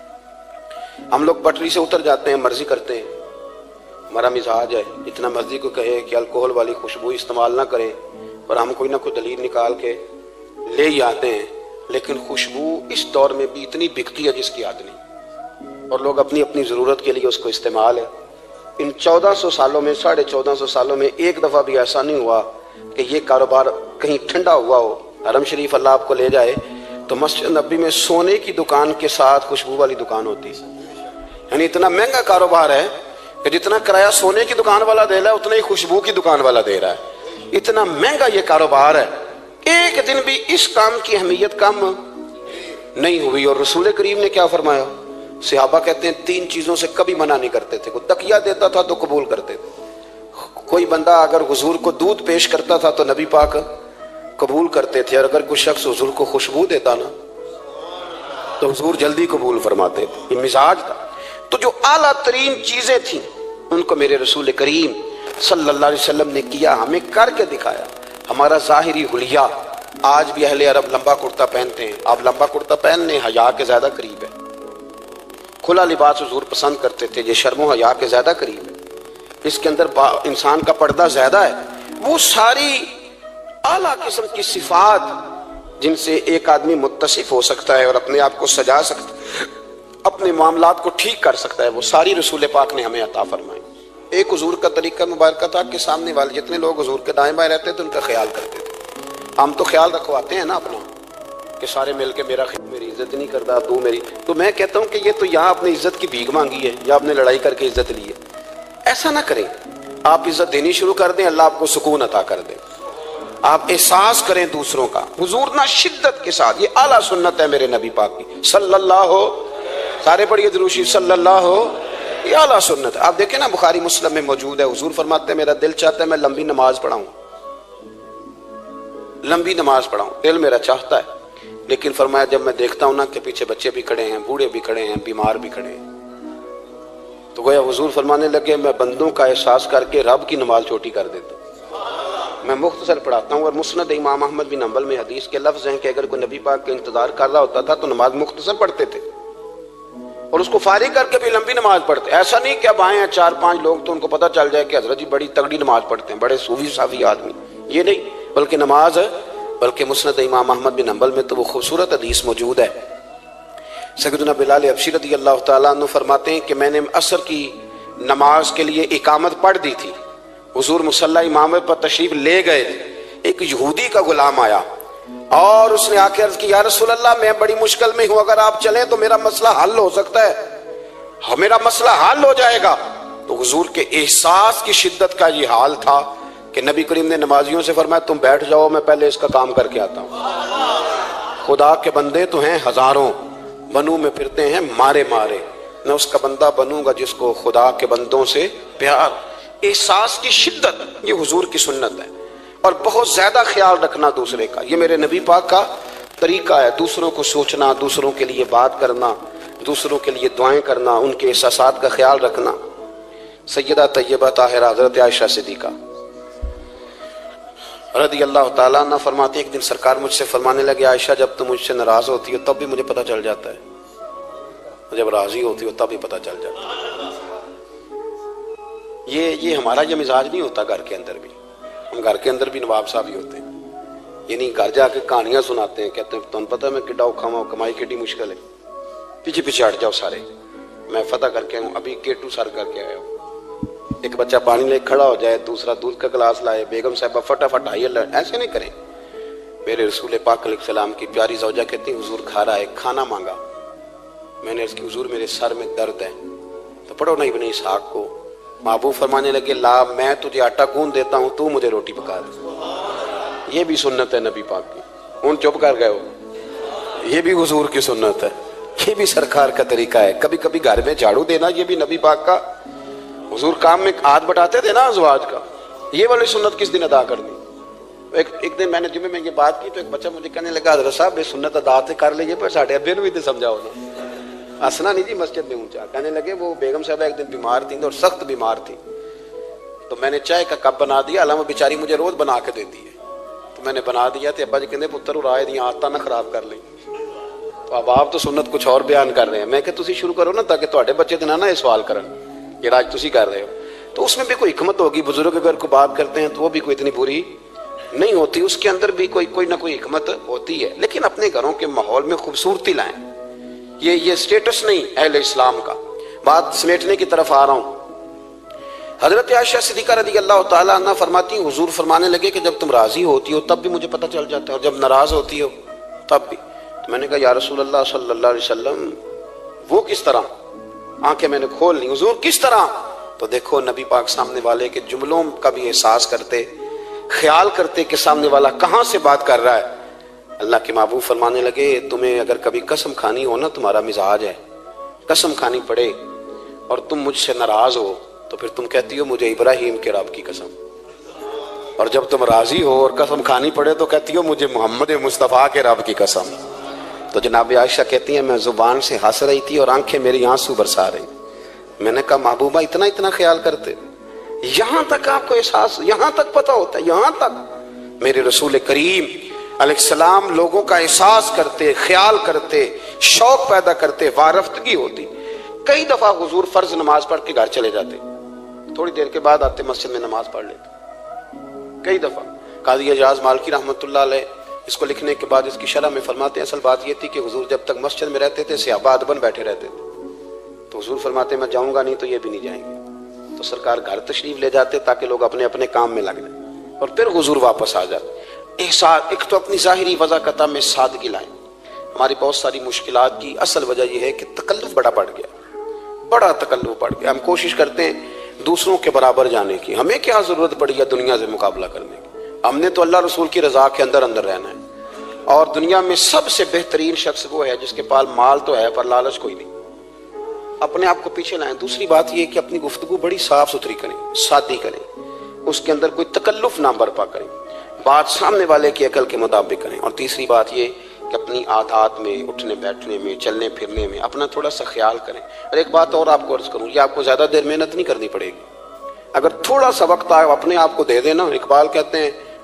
ہم لوگ پٹری سے اتر جاتے ہیں، مرضی کرتے ہیں، ہمارا مزاج ہے اتنا مرضی کو کہے کہ الکوہل والی خوشبو استعمال نہ کریں، پر ہم کوئی نہ کوئی دلیل نکال کے لے ہی آتے ہیں. لیکن خوشبو اس دور میں بھی اتنی بکتی ہے جس کی حد نہیں، اور لوگ اپنی اپنی ضرورت کے لیے اس کو استعمال ہے. ان چودہ سو سالوں میں، ساڑھے چودہ سو سالوں میں ایک دفعہ بھی ایسا نہیں ہوا کہ یہ کاروبار کہیں ٹھنڈا ہوا ہو. حرم شریف اللہ آپ کو لے جائے تو مسجد نبی میں سونے کی دکان کے ساتھ خوشبو والی دکان ہوتی ہے. یعنی اتنا مہنگا کاروبار ہے کہ جتنا کرایہ سونے کی دکان والا دے رہا ہے اتنا ہی خوشبو کی دکان والا دے رہا ہے. اتنا مہنگا یہ کاروبار ہے. ایک دن بھی اس کام کی اہمیت کم نہیں ہوئی. اور رسول کریم نے کیا فرمایا؟ صحابہ کہتے ہیں تین چیزوں سے کبھی منع نہیں کرتے تھے. کوئی تکیہ دیتا تھا تو قبول کرتے تھے، کوئی بندہ اگر حضور کو دودھ پیش کرتا تھا تو نبی پاک قبول کرتے تھے، اور اگر کوئی شخص حضور کو خوشبو دیتا نا تو حضور جلدی قبول فرماتے تھے. یہ مزاج تھا. تو جو اعلیٰ ترین چیزیں تھیں ان کو میرے رسول کریم صلی اللہ علیہ وسلم نے کیا، ہمیں کر کے دکھایا. ہمارا ظاہری حلیہ آج بھی اہل عرب لمبا کرتا پہنتے ہیں. آپ لمبا کرتا پہننے حیا کے زیادہ قریب ہے. کھلا لباس حضور پسند کرتے تھے، یہ شرم و حیا کے زیادہ قریب ہے. اس کے اندر انسان کا پردہ زیادہ ہے. وہ ساری اعلیٰ قسم کی صفات جن سے ایک آدمی متصف ہو سکتا ہے اور اپنے آپ کو سجا سکتا ہے، اپنے معاملات کو ٹھیک کر سکتا ہے، وہ ساری رسول پاک نے ہمیں عطا فرمائی. ایک حضور کا طریقہ مبارکہ تھا کہ سامنے والے جتنے لوگ حضور کے دائیں بائیں رہتے تھے ان کا خیال کرتے تھے. ہم تو خیال رکھواتے ہیں نا اپنا کہ سارے مل کے میرا میری عزت نہیں کرتا، تو میری. تو میں کہتا ہوں کہ یہ تو یہاں اپنی عزت کی بھیک مانگی ہے یا آپ نے لڑائی کر کے عزت لی ہے. ایسا نہ کریں. آپ عزت دینی شروع کر دیں، اللہ آپ کو سکون عطا کر دے. آپ احساس کریں دوسروں کا. حضور نہ شدت کے ساتھ، یہ اعلیٰ سنت ہے میرے نبی پاک کی صلی اللہ ہو، سارے پڑھیے دروشی صلی اللہ ہو، یہ اعلیٰ سنت ہے. آپ دیکھیں نا بخاری مسلم میں موجود ہے، حضور فرماتے ہیں میرا دل چاہتا ہے میں لمبی نماز پڑھاؤں، لمبی نماز پڑھاؤں، دل میرا چاہتا ہے. لیکن فرمایا جب میں دیکھتا ہوں نا کہ پیچھے بچے بھی کھڑے ہیں، بوڑھے بھی کھڑے ہیں، بیمار بھی کھڑے ہیں، تو گویا حضور فرمانے لگے میں بندوں کا احساس کر کے رب کی نماز چھوٹی کر دیتا ہوں. میں مختصر پڑھاتا ہوں، اور مسند امام احمد بن حنبل میں حدیث کے لفظ ہیں کہ اگر کوئی نبی پاک کا انتظار کر رہا ہوتا تھا تو نماز مختصر پڑھتے تھے اور اس کو فارغ کر کے بھی لمبی نماز پڑھتے. ایسا نہیں کہ اب آئے ہیں چار پانچ لوگ تو ان کو پتہ چل جائے کہ حضرت جی بڑی تگڑی نماز پڑھتے ہیں، بڑے صوفی صافی آدمی، یہ نہیں، بلکہ نماز ہے. بلکہ مسند امام احمد بن حنبل میں تو وہ خوبصورت حدیث موجود ہے. سیدنا بلال حبشی رضی اللہ تعالیٰ عنہ فرماتے ہیں کہ میں نے عصر کی نماز کے لیے اقامت پڑھ دی تھی، حضور مصلی امامت پر تشریف لے گئے تھے، ایک یہودی کا غلام آیا اور اس نے آ کے عرض کی یا رسول اللہ میں بڑی مشکل میں ہوں، اگر آپ چلیں تو میرا مسئلہ حل ہو سکتا ہے، میرا مسئلہ حل ہو جائے گا. تو حضور کے احساس کی شدت کا یہ حال تھا کہ نبی کریم نے نمازیوں سے فرمایا تم بیٹھ جاؤ، میں پہلے اس کا کام کر کے آتا ہوں. خدا کے بندے تو ہیں ہزاروں، بنو میں پھرتے ہیں مارے مارے، میں اس کا بندہ بنوں گا جس کو خدا کے بندوں سے پیار. احساس کی شدت یہ حضور کی سنت ہے، اور بہت زیادہ خیال رکھنا دوسرے کا، یہ میرے نبی پاک کا طریقہ ہے. دوسروں کو سوچنا، دوسروں کے لیے بات کرنا، دوسروں کے لیے دعائیں کرنا، ان کے احساسات کا خیال رکھنا. سیدہ طیبہ طاہرہ حضرت عائشہ صدیقہ رضی اللہ تعالیٰ عنہ فرماتی ایک دن سرکار مجھ سے فرمانے لگے عائشہ جب تم مجھ سے ناراض ہوتی ہو تب بھی مجھے پتہ چل جاتا ہے، جب راضی ہوتی ہو تب بھی پتہ چل جاتا ہے. یہ یہ ہمارا یہ مزاج نہیں ہوتا گھر کے اندر بھی، ہم گھر کے اندر بھی نواب صاحب ہی ہوتے ہیں، یہ نہیں گھر جا کے کہانیاں سناتے ہیں، کہتے ہیں تمہیں پتہ ہے میں کڈا اوکھا ہوں، کمائی کڈی مشکل ہے، پیچھے پیچھے ہٹ جاؤ سارے، میں فتح کر کے ہوں، ابھی کیٹو سر کر کے آیا ہوں. ایک بچہ پانی لے کھڑا ہو جائے، دوسرا دودھ کا گلاس لائے، بیگم صاحبہ فٹافٹ آئیے، ایسے نہیں کریں. میرے رسول پاک علیہ السلام کی پیاری زوجہ کہتی ہیں حضور کھا رہا ہے، کھانا مانگا. میں نے اس کی حضور میرے سر میں درد ہے، تو پڑھو نہیں بنی اسحاق کو. محبوب فرمانے لگے لا میں تجھے آٹا گوندھ دیتا ہوں، تو مجھے روٹی پکا دے. یہ بھی سنت ہے نبی پاک کی. ان چپ کر گئے ہو، یہ بھی حضور کی سنت ہے، یہ بھی سرکار کا طریقہ ہے. کبھی کبھی گھر میں جھاڑو دینا یہ بھی نبی پاک کا، حضور کام میں ہاتھ بٹاتے تھے نا ازواج کا. یہ والی سنت کس دن ادا کر دی؟ ایک ایک دن میں نے جمعے میں یہ بات کی تو ایک بچہ مجھے کہنے لگا حضرت صاحب یہ سنت ادا سے کر لیجیے پر ساڑھے ابے بھی تو سمجھاؤ نا. ہنسنا نہیں جی مسجد میں اونچا. کہنے لگے وہ بیگم صاحبہ ایک دن بیمار تھیں اور سخت بیمار تھیں، تو میں نے چائے کا کپ بنا دیا، حالانکہ وہ بیچاری مجھے روز بنا کے دیتی ہے، تو میں نے بنا دیا تو ابا جی کہتے پتر رائے دیا آتا نہ خراب کر لیں. تو اب آپ تو سنت کچھ اور بیان کر رہے ہیں. میں کہ تسی شروع کرو نا تاکہ تواڈے بچے تو نہ نہ یہ سوال کرن یہ راج تسی کر رہے ہو. تو اس میں بھی کوئی حکمت ہوگی. بزرگ اگر کو بات کرتے ہیں تو وہ بھی کوئی اتنی بری نہیں ہوتی، اس کے اندر بھی کوئی کوئی نہ کوئی حکمت ہوتی ہے. لیکن اپنے گھروں کے ماحول میں خوبصورتی لائیں، یہ یہ سٹیٹس نہیں اہل اسلام کا. بات سمیٹنے کی طرف آ رہا ہوں. حضرت عائشہ صدیقہ رضی اللہ تعالیٰ عنہ فرماتی ہیں حضور فرمانے لگے کہ جب تم راضی ہوتی ہو تب بھی مجھے پتہ چل جاتا ہے اور جب ناراض ہوتی ہو تب بھی. تو میں نے کہا یا رسول اللہ صلی اللہ علیہ وسلم وہ کس طرح؟ آنکھیں میں نے کھول لی. حضور کس طرح؟ تو دیکھو نبی پاک سامنے والے کے جملوں کا بھی احساس کرتے، خیال کرتے کہ سامنے والا کہاں سے بات کر رہا ہے. اللہ کے محبوب فرمانے لگے تمہیں اگر کبھی قسم کھانی ہو نا، تمہارا مزاج ہے قسم کھانی پڑے اور تم مجھ سے ناراض ہو تو پھر تم کہتی ہو مجھے ابراہیم کے رب کی قسم، اور جب تم راضی ہو اور قسم کھانی پڑے تو کہتی ہو مجھے محمد مصطفیٰ کے رب کی قسم. تو جناب عائشہ کہتی ہیں میں زبان سے ہنس رہی تھی اور آنکھیں میری آنسو برسا رہی. میں نے کہا محبوبہ اتنا اتنا خیال کرتے، یہاں تک آپ کو احساس، یہاں تک پتہ ہوتا ہے، یہاں تک میرے رسول کریم علیہ السلام لوگوں کا احساس کرتے، خیال کرتے، شوق پیدا کرتے، وارفتگی ہوتی. کئی دفعہ حضور فرض نماز پڑھ کے گھر چلے جاتے، تھوڑی دیر کے بعد آتے مسجد میں نماز پڑھ لیتے. کئی دفعہ قاضی اعجاز مالکی رحمۃ اللہ علیہ اس کو لکھنے کے بعد اس کی شرح میں فرماتے ہیں اصل بات یہ تھی کہ حضور جب تک مسجد میں رہتے تھے صحابہ ادبن بیٹھے رہتے تھے، تو حضور فرماتے میں جاؤں گا نہیں تو یہ بھی نہیں جائیں گے. تو سرکار گھر تشریف لے جاتے تاکہ لوگ اپنے اپنے کام میں لگ جائیں اور پھر حضور واپس آ جاتے. احساس ایک تو اپنی ظاہری وضاحت میں سادگی لائیں. ہماری بہت ساری مشکلات کی اصل وجہ یہ ہے کہ تکلف بڑا بڑھ گیا، بڑا تکلف بڑھ گیا. ہم کوشش کرتے ہیں دوسروں کے برابر جانے کی، ہمیں کیا ضرورت پڑی ہے دنیا سے مقابلہ کرنے کی؟ ہم نے تو اللہ رسول کی رضا کے اندر اندر رہنا ہے. اور دنیا میں سب سے بہترین شخص وہ ہے جس کے پاس مال تو ہے پر لالچ کوئی نہیں. اپنے آپ کو پیچھے لائیں. دوسری بات یہ کہ اپنی گفتگو بڑی صاف ستھری کریں، سادی کریں، اس کے اندر کوئی تکلف نہ برپا کریں، بات سامنے والے کی عقل کے مطابق کریں. اور تیسری بات یہ کہ اپنی عادات میں، اٹھنے بیٹھنے میں، چلنے پھرنے میں اپنا تھوڑا سا خیال کریں. اور ایک بات اور آپ کو عرض کروں، یہ آپ کو زیادہ دیر محنت نہیں کرنی پڑے گی. اگر تھوڑا سا وقت آپ اپنے آپ کو دے دیں نا، اقبال کہتے ہیں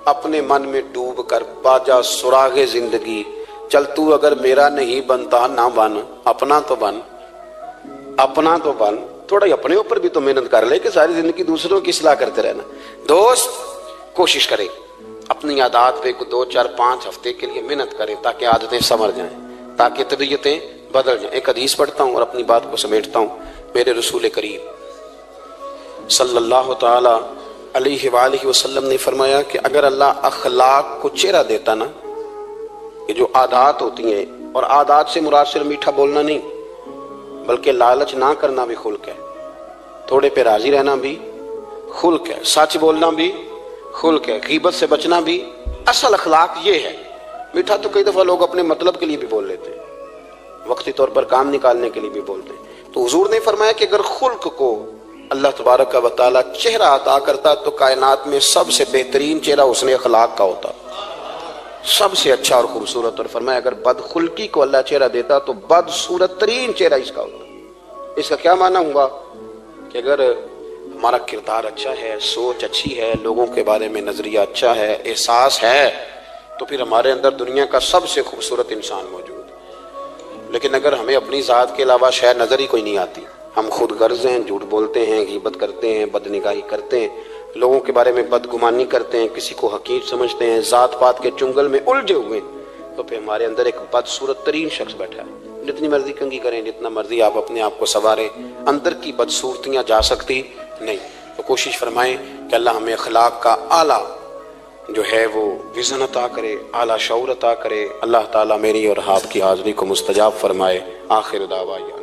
اپنے من میں ڈوب کر باجا سراغ زندگی، چل تو اگر میرا نہیں بنتا نہ بن، اپنا تو بن، اپنا تو بن، تھوڑا ہی اپنے اوپر بھی تو محنت کر لے کہ ساری زندگی دوسروں کی اصلاح کرتے رہنا۔ دوست کوشش کرے اپنی عادات پہ دو چار پانچ ہفتے کے لیے محنت کرے تاکہ عادتیں سنور جائیں، تاکہ طبیعتیں بدل جائیں۔ ایک حدیث پڑھتا ہوں اور اپنی بات کو سمیٹتا ہوں۔ میرے رسول کریم صلی اللہ تعالی علیہ وآلہ وسلم نے فرمایا کہ اگر اللہ اخلاق کو چہرہ دیتا نا، یہ جو عادات ہوتی ہیں، اور عادات سے مراد صرف میٹھا بولنا نہیں بلکہ لالچ نہ کرنا بھی خلق ہے، تھوڑے پہ راضی رہنا بھی خلق ہے، سچ بولنا بھی خلق ہے، غیبت سے بچنا بھی اصل اخلاق یہ ہے۔ میٹھا تو کئی دفعہ لوگ اپنے مطلب کے لیے بھی بول لیتے ہیں، وقتی طور پر کام نکالنے کے لیے بھی بولتے ہیں۔ تو حضور نے فرمایا کہ اگر خلق کو اللہ تبارک و تعالی چہرہ عطا کرتا تو کائنات میں سب سے بہترین چہرہ حسن اخلاق کا ہوتا، سب سے اچھا اور خوبصورت۔ اور فرمایا اگر بدخلقی کو اللہ چہرہ دیتا تو بدصورت ترین چہرہ اس کا ہوتا۔ اس کا کیا معنی ہوا کہ اگر ہمارا کردار اچھا ہے، سوچ اچھی ہے، لوگوں کے بارے میں نظریہ اچھا ہے، احساس ہے، تو پھر ہمارے اندر دنیا کا سب سے خوبصورت انسان موجود ہے۔ لیکن اگر ہمیں اپنی ذات کے علاوہ شاید نظر ہی کوئی نہیں آتی، ہم خود غرض ہیں، جھوٹ بولتے ہیں، غیبت کرتے ہیں، بدنگاہی کرتے ہیں، لوگوں کے بارے میں بدگمانی کرتے ہیں، کسی کو حقیر سمجھتے ہیں، ذات پات کے چنگل میں الجھے ہوئے ہیں، تو پھر ہمارے اندر ایک بدصورت ترین شخص بیٹھا ہے۔ جتنی مرضی کنگھی کریں، جتنا مرضی آپ اپنے آپ کو سنواریں، اندر کی بدصورتیاں جا سکتی نہیں۔ تو کوشش فرمائیں کہ اللہ ہمیں اخلاق کا اعلیٰ جو ہے وہ وژن عطا کرے، اعلیٰ شعور عطا کرے۔ اللہ تعالیٰ میری اور آپ کی حاضری کو مستجاب فرمائے۔ آخر دعوانا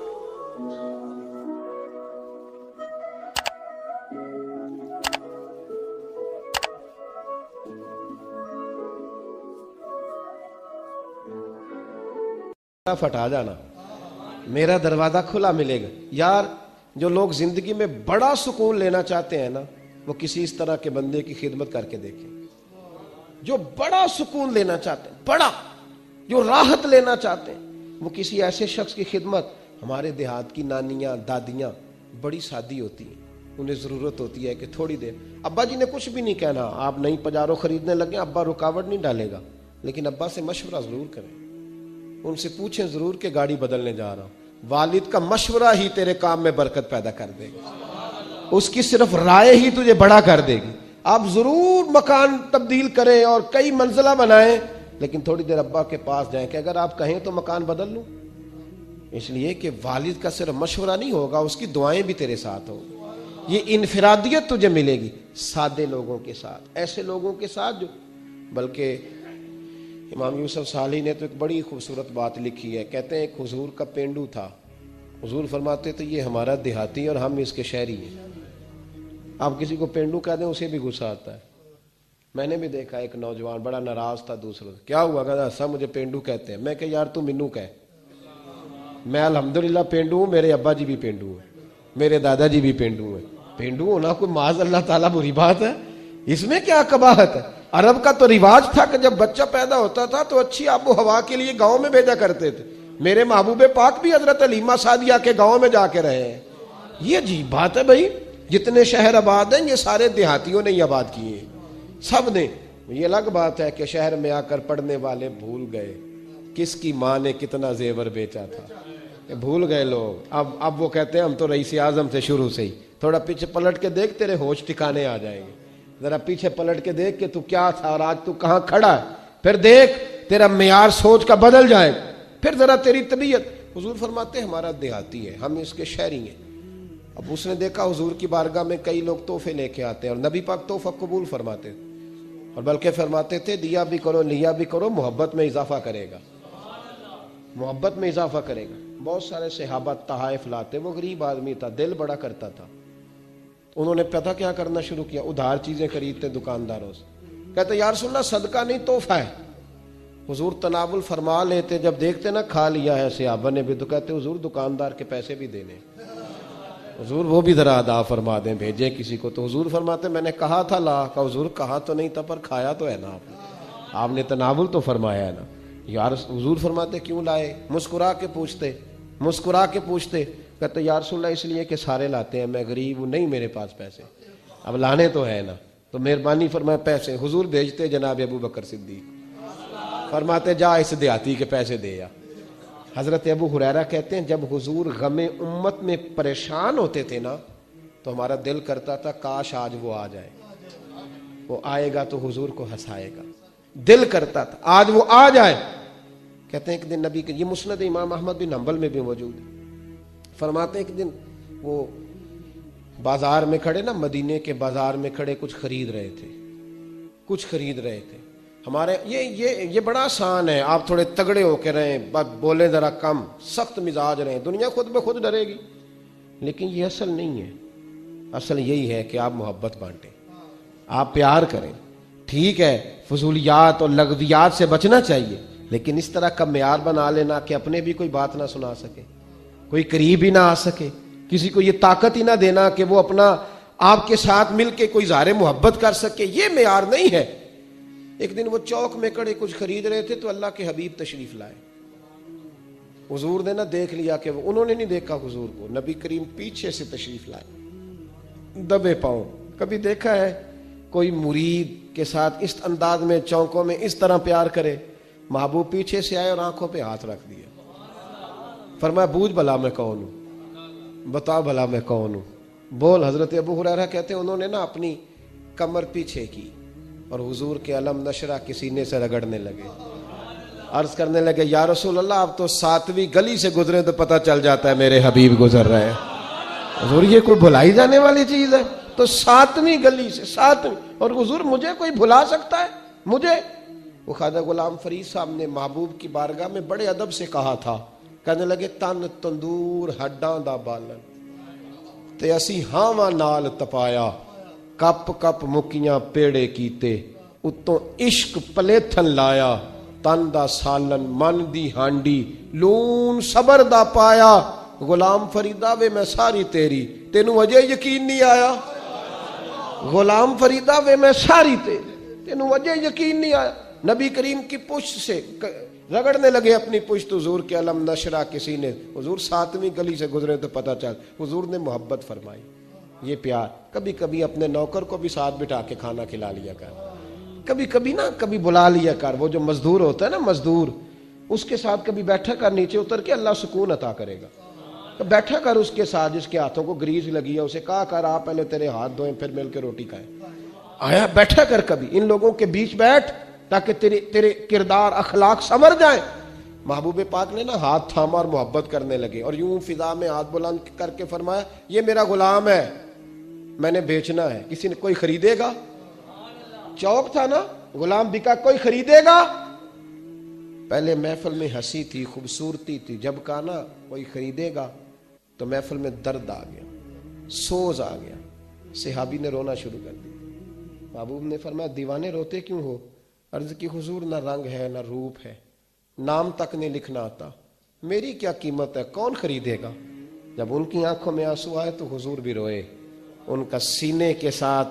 پھٹا جانا، میرا دروازہ کھلا ملے گا۔ یار جو لوگ زندگی میں بڑا سکون لینا چاہتے ہیں نا، وہ کسی اس طرح کے بندے کی خدمت کر کے دیکھیں۔ جو بڑا سکون لینا چاہتے ہیں، بڑا جو راحت لینا چاہتے ہیں، وہ کسی ایسے شخص کی خدمت۔ ہمارے دیہات کی نانیاں دادیاں بڑی سادی ہوتی ہیں، انہیں ضرورت ہوتی ہے کہ تھوڑی دیر، ابا جی نے کچھ بھی نہیں کہنا، آپ نئی پجارو خریدنے لگے، ابا رکاوٹ نہیں ڈالے گا، لیکن ابا سے مشورہ ضرور کریں، ان سے پوچھیں ضرور کہ گاڑی بدلنے جا رہا ہوں۔ والد کا مشورہ ہی تیرے کام میں برکت پیدا کر دے گا، اس کی صرف رائے ہی تجھے بڑا کر دے گی۔ آپ ضرور مکان تبدیل کریں اور کئی منزلہ بنائیں، لیکن تھوڑی دیر ابا کے پاس جائیں کہ اگر آپ کہیں تو مکان بدل لوں، اس لیے کہ والد کا صرف مشورہ نہیں ہوگا، اس کی دعائیں بھی تیرے ساتھ ہوگی۔ یہ انفرادیت تجھے ملے گی سادے لوگوں کے ساتھ، ایسے لوگوں کے ساتھ جو، بلکہ امام یوسف صالحی نے تو ایک بڑی خوبصورت بات لکھی ہے، کہتے ہیں ایک حضور کا پینڈو تھا، حضور فرماتے تھے یہ ہمارا دیہاتی اور ہم اس کے شہری ہیں۔ آپ کسی کو پینڈو کہہ دیں اسے بھی غصہ آتا ہے۔ میں نے بھی دیکھا ایک نوجوان بڑا ناراض تھا دوسروں سے، کیا ہوا؟ کہتا سب مجھے پینڈو کہتے ہیں۔ میں کہ یار تو منو کہہ، میں الحمدللہ پینڈو ہوں، میرے ابا جی بھی پینڈو ہیں، میرے دادا جی بھی پینڈو ہیں۔ پینڈو ہونا کوئی معاذ اللہ تعالیٰ بری بات ہے؟ اس میں کیا قباحت ہے؟ عرب کا تو رواج تھا کہ جب بچہ پیدا ہوتا تھا تو اچھی آب و ہوا کے لیے گاؤں میں بھیجا کرتے تھے۔ میرے محبوب پاک بھی حضرت حلیمہ سعدیہ کے گاؤں میں جا کے رہے ہیں۔ یہ عجیب بات ہے بھائی، جتنے شہر آباد ہیں یہ سارے دیہاتیوں نے ہی آباد کیے ہیں، سب نے۔ یہ الگ بات ہے کہ شہر میں آ کر پڑھنے والے بھول گئے کس کی ماں نے کتنا زیور بیچا تھا، بھول گئے لوگ۔ اب اب وہ کہتے ہیں ہم تو رئیس اعظم سے شروع سے ہی۔ تھوڑا پیچھے پلٹ کے دیکھ، تیرے ہوش ٹھکانے آ جائیں گے۔ ذرا پیچھے پلٹ کے دیکھ کہ تو کیا تھا اور آج تو کہاں کھڑا ہے، پھر دیکھ تیرا معیار سوچ کا بدل جائے، پھر ذرا تیری طبیعت۔ حضور فرماتے ہیں ہمارا دیہاتی ہے، ہم اس کے شہری ہیں۔ اب اس نے دیکھا حضور کی بارگاہ میں کئی لوگ تحفے لے کے آتے ہیں، اور نبی پاک تحفہ قبول فرماتے تھے، اور بلکہ فرماتے تھے دیا بھی کرو لیا بھی کرو، محبت میں اضافہ کرے گا، محبت میں اضافہ کرے گا۔ بہت سارے صحابہ تحائف لاتے، وہ غریب آدمی تھا، دل بڑا کرتا تھا، انہوں نے پتہ کیا کرنا شروع کیا، ادھار چیزیں خریدتے دکانداروں سے، کہتے یا رسول اللہ صدقہ نہیں تحفہ ہے۔ حضور تناول فرما لیتے، جب دیکھتے نا کھا لیا ہے صحابہ نے بھی، تو کہتے حضور دکاندار کے پیسے بھی دینے، حضور وہ بھی ذرا ادا فرما دیں، بھیجیں کسی کو۔ تو حضور فرماتے میں نے کہا تھا لا، کہ حضور کہا تو نہیں تھا پر کھایا تو ہے نا آپ نے، آپ نے تناول تو فرمایا ہے نا۔ یار حضور فرماتے کیوں لائے؟ مسکرا کے پوچھتے، مسکرا کے پوچھتے، کہتے یا رسول اللہ اس لیے کہ سارے لاتے ہیں، میں غریب ہوں، نہیں میرے پاس پیسے، اب لانے تو ہے نا۔ تو مہربانی فرمائے پیسے حضور بھیجتے جناب ابو بکر صدیق، فرماتے جا اس دیہاتی کے پیسے دے یا۔ حضرت ابو ہریرہ کہتے ہیں جب حضور غم امت میں پریشان ہوتے تھے نا تو ہمارا دل کرتا تھا کاش آج وہ آ جائے، وہ آئے گا تو حضور کو ہنسائے گا، دل کرتا تھا آج وہ آ جائے۔ کہتے ہیں ایک دن نبی کے، یہ مسند امام احمد بن حنبل میں بھی موجود ہے، فرماتے ہیں ایک دن وہ بازار میں کھڑے نا، مدینے کے بازار میں کھڑے کچھ خرید رہے تھے، کچھ خرید رہے تھے۔ ہمارے یہ یہ یہ بڑا آسان ہے، آپ تھوڑے تگڑے ہو کے رہیں، بولیں ذرا کم، سخت مزاج رہیں، دنیا خود بخود ڈرے گی، لیکن یہ اصل نہیں ہے۔ اصل یہی ہے کہ آپ محبت بانٹیں، آپ پیار کریں۔ ٹھیک ہے فضولیات اور لغویات سے بچنا چاہیے، لیکن اس طرح کا معیار بنا لینا کہ اپنے بھی کوئی بات نہ سنا سکے، کوئی قریب ہی نہ آ سکے، کسی کو یہ طاقت ہی نہ دینا کہ وہ اپنا آپ کے ساتھ مل کے کوئی اظہار محبت کر سکے، یہ معیار نہیں ہے۔ ایک دن وہ چوک میں کھڑے کچھ خرید رہے تھے تو اللہ کے حبیب تشریف لائے، حضور نے نہ دیکھ لیا کہ وہ، انہوں نے نہیں دیکھا حضور کو، نبی کریم پیچھے سے تشریف لائے دبے پاؤں۔ کبھی دیکھا ہے کوئی مرید کے ساتھ اس انداز میں چوکوں میں اس طرح پیار کرے؟ محبوب پیچھے سے آئے اور آنکھوں پہ ہاتھ رکھ دیا، فرمایا بوجھ بھلا میں کون ہوں، بتا بھلا میں کون ہوں، بول۔ حضرت ابو ہریرہ کہتے ہیں انہوں نے نا اپنی کمر پیچھے کی اور حضور کے علم نشرہ کے سینے سے رگڑنے لگے، عرض کرنے لگے یا رسول اللہ آپ تو ساتویں گلی سے گزرے تو پتہ چل جاتا ہے میرے حبیب گزر رہے ہیں۔ حضور یہ کوئی بھلائی جانے والی چیز ہے؟ تو ساتویں گلی سے، ساتویں، اور حضور مجھے کوئی بھلا سکتا ہے؟ مجھے؟ وہ خواجہ غلام فرید صاحب نے محبوب کی بارگاہ میں بڑے ادب سے کہا تھا، کہنے لگے تن تندور ہڈاں دا بالن تے اسی ہاواں نال تپایا، کپ کپ مکیاں پیڑے کیتے اتوں عشق پلیتھن لایا، تن دا سالن من دی ہانڈی لون صبر دا پایا، غلام فریدہ وے میں ساری تیری تینوں وجہ یقین نہیں آیا، غلام فریدہ وے میں ساری تیری تینوں وجہ یقین نہیں آیا۔ نبی کریم کی پشت سے رگڑنے لگے اپنی پشت، حضور کے علم نشرہ کے سینے، حضور ساتویں گلی سے گزرے تو پتہ چل، حضور نے محبت فرمائی، یہ پیار۔ کبھی کبھی اپنے نوکر کو بھی ساتھ بٹھا کے کھانا کھلا لیا کر، کبھی کبھی نا کبھی بلا لیا کر، وہ جو مزدور ہوتا ہے نا مزدور، اس کے ساتھ کبھی بیٹھا کر، نیچے اتر کے اللہ سکون عطا کرے گا، بیٹھا کر اس کے ساتھ، جس کے ہاتھوں کو گریز لگی ہے اسے کہا کر آپ پہلے تیرے ہاتھ دھوئیں پھر مل کے روٹی کھائیں، آیا بیٹھا کر کبھی ان لوگوں کے بیچ بیٹھ تاکہ تیرے تیرے کردار اخلاق سنور جائیں۔ محبوب پاک نے نا ہاتھ تھاما اور محبت کرنے لگے اور یوں فضا میں ہاتھ بلند کر کے فرمایا یہ میرا غلام ہے، میں نے بیچنا ہے، کسی نے کوئی خریدے گا؟ چوک تھا نا، غلام بکا، کوئی خریدے گا؟ پہلے محفل میں ہنسی تھی، خوبصورتی تھی، جب کہا نا کوئی خریدے گا تو محفل میں درد آ گیا، سوز آ گیا، صحابی نے رونا شروع کر دیا۔ محبوب نے فرمایا دیوانے روتے کیوں ہو؟ عرض کی حضور نہ رنگ ہے نہ روپ ہے، نام تک نہیں لکھنا آتا، میری کیا قیمت ہے، کون خریدے گا؟ جب ان کی آنکھوں میں آنسو آئے تو حضور بھی روئے، ان کا سینے کے ساتھ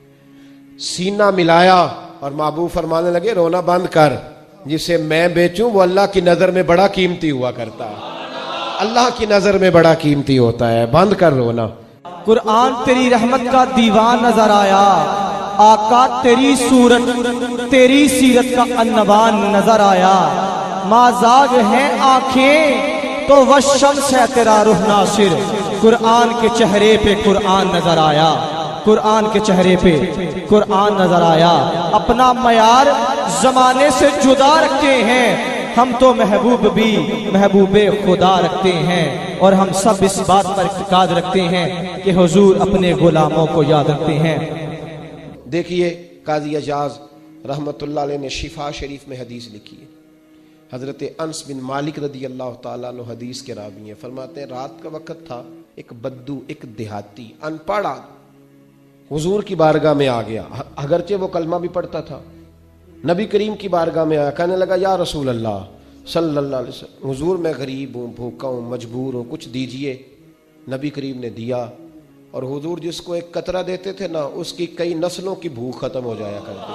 سینہ ملایا اور محبوب فرمانے لگے رونا بند کر، جسے میں بیچوں وہ اللہ کی نظر میں بڑا قیمتی ہوا کرتا ہے، اللہ کی نظر میں بڑا قیمتی ہوتا ہے، بند کر رونا۔ قرآن تیری رحمت کا دیوان نظر آیا، آقا تیری صورت تیری سیرت کا انبان نظر آیا، مازاگ ہیں آنکھیں تو والشمس ہے تیرا روح ناصر، قرآن کے چہرے پہ قرآن نظر آیا، قرآن کے چہرے پہ قرآن نظر آیا۔ اپنا معیار زمانے سے جدا رکھتے ہیں ہم، تو محبوب بھی محبوب خدا رکھتے ہیں، اور ہم سب اس بات پر اعتقاد رکھتے ہیں کہ حضور اپنے غلاموں کو یاد رکھتے ہیں۔ دیکھیے قاضی اعجاز رحمت اللہ علیہ نے شفا شریف میں حدیث لکھی ہے، حضرت انس بن مالک رضی اللہ تعالیٰ عنہ حدیث کے راوی ہیں، فرماتے ہیں رات کا وقت تھا، ایک بدو، ایک دیہاتی ان پڑھ حضور کی بارگاہ میں آ گیا، اگرچہ وہ کلمہ بھی پڑھتا تھا، نبی کریم کی بارگاہ میں آیا، کہنے لگا یا رسول اللہ صلی اللہ علیہ وسلم، حضور میں غریب ہوں، بھوکا ہوں، مجبور ہوں، کچھ دیجئے۔ نبی کریم نے دیا، اور حضور جس کو ایک قطرہ دیتے تھے نا اس کی کئی نسلوں کی بھوک ختم ہو جایا کرتی،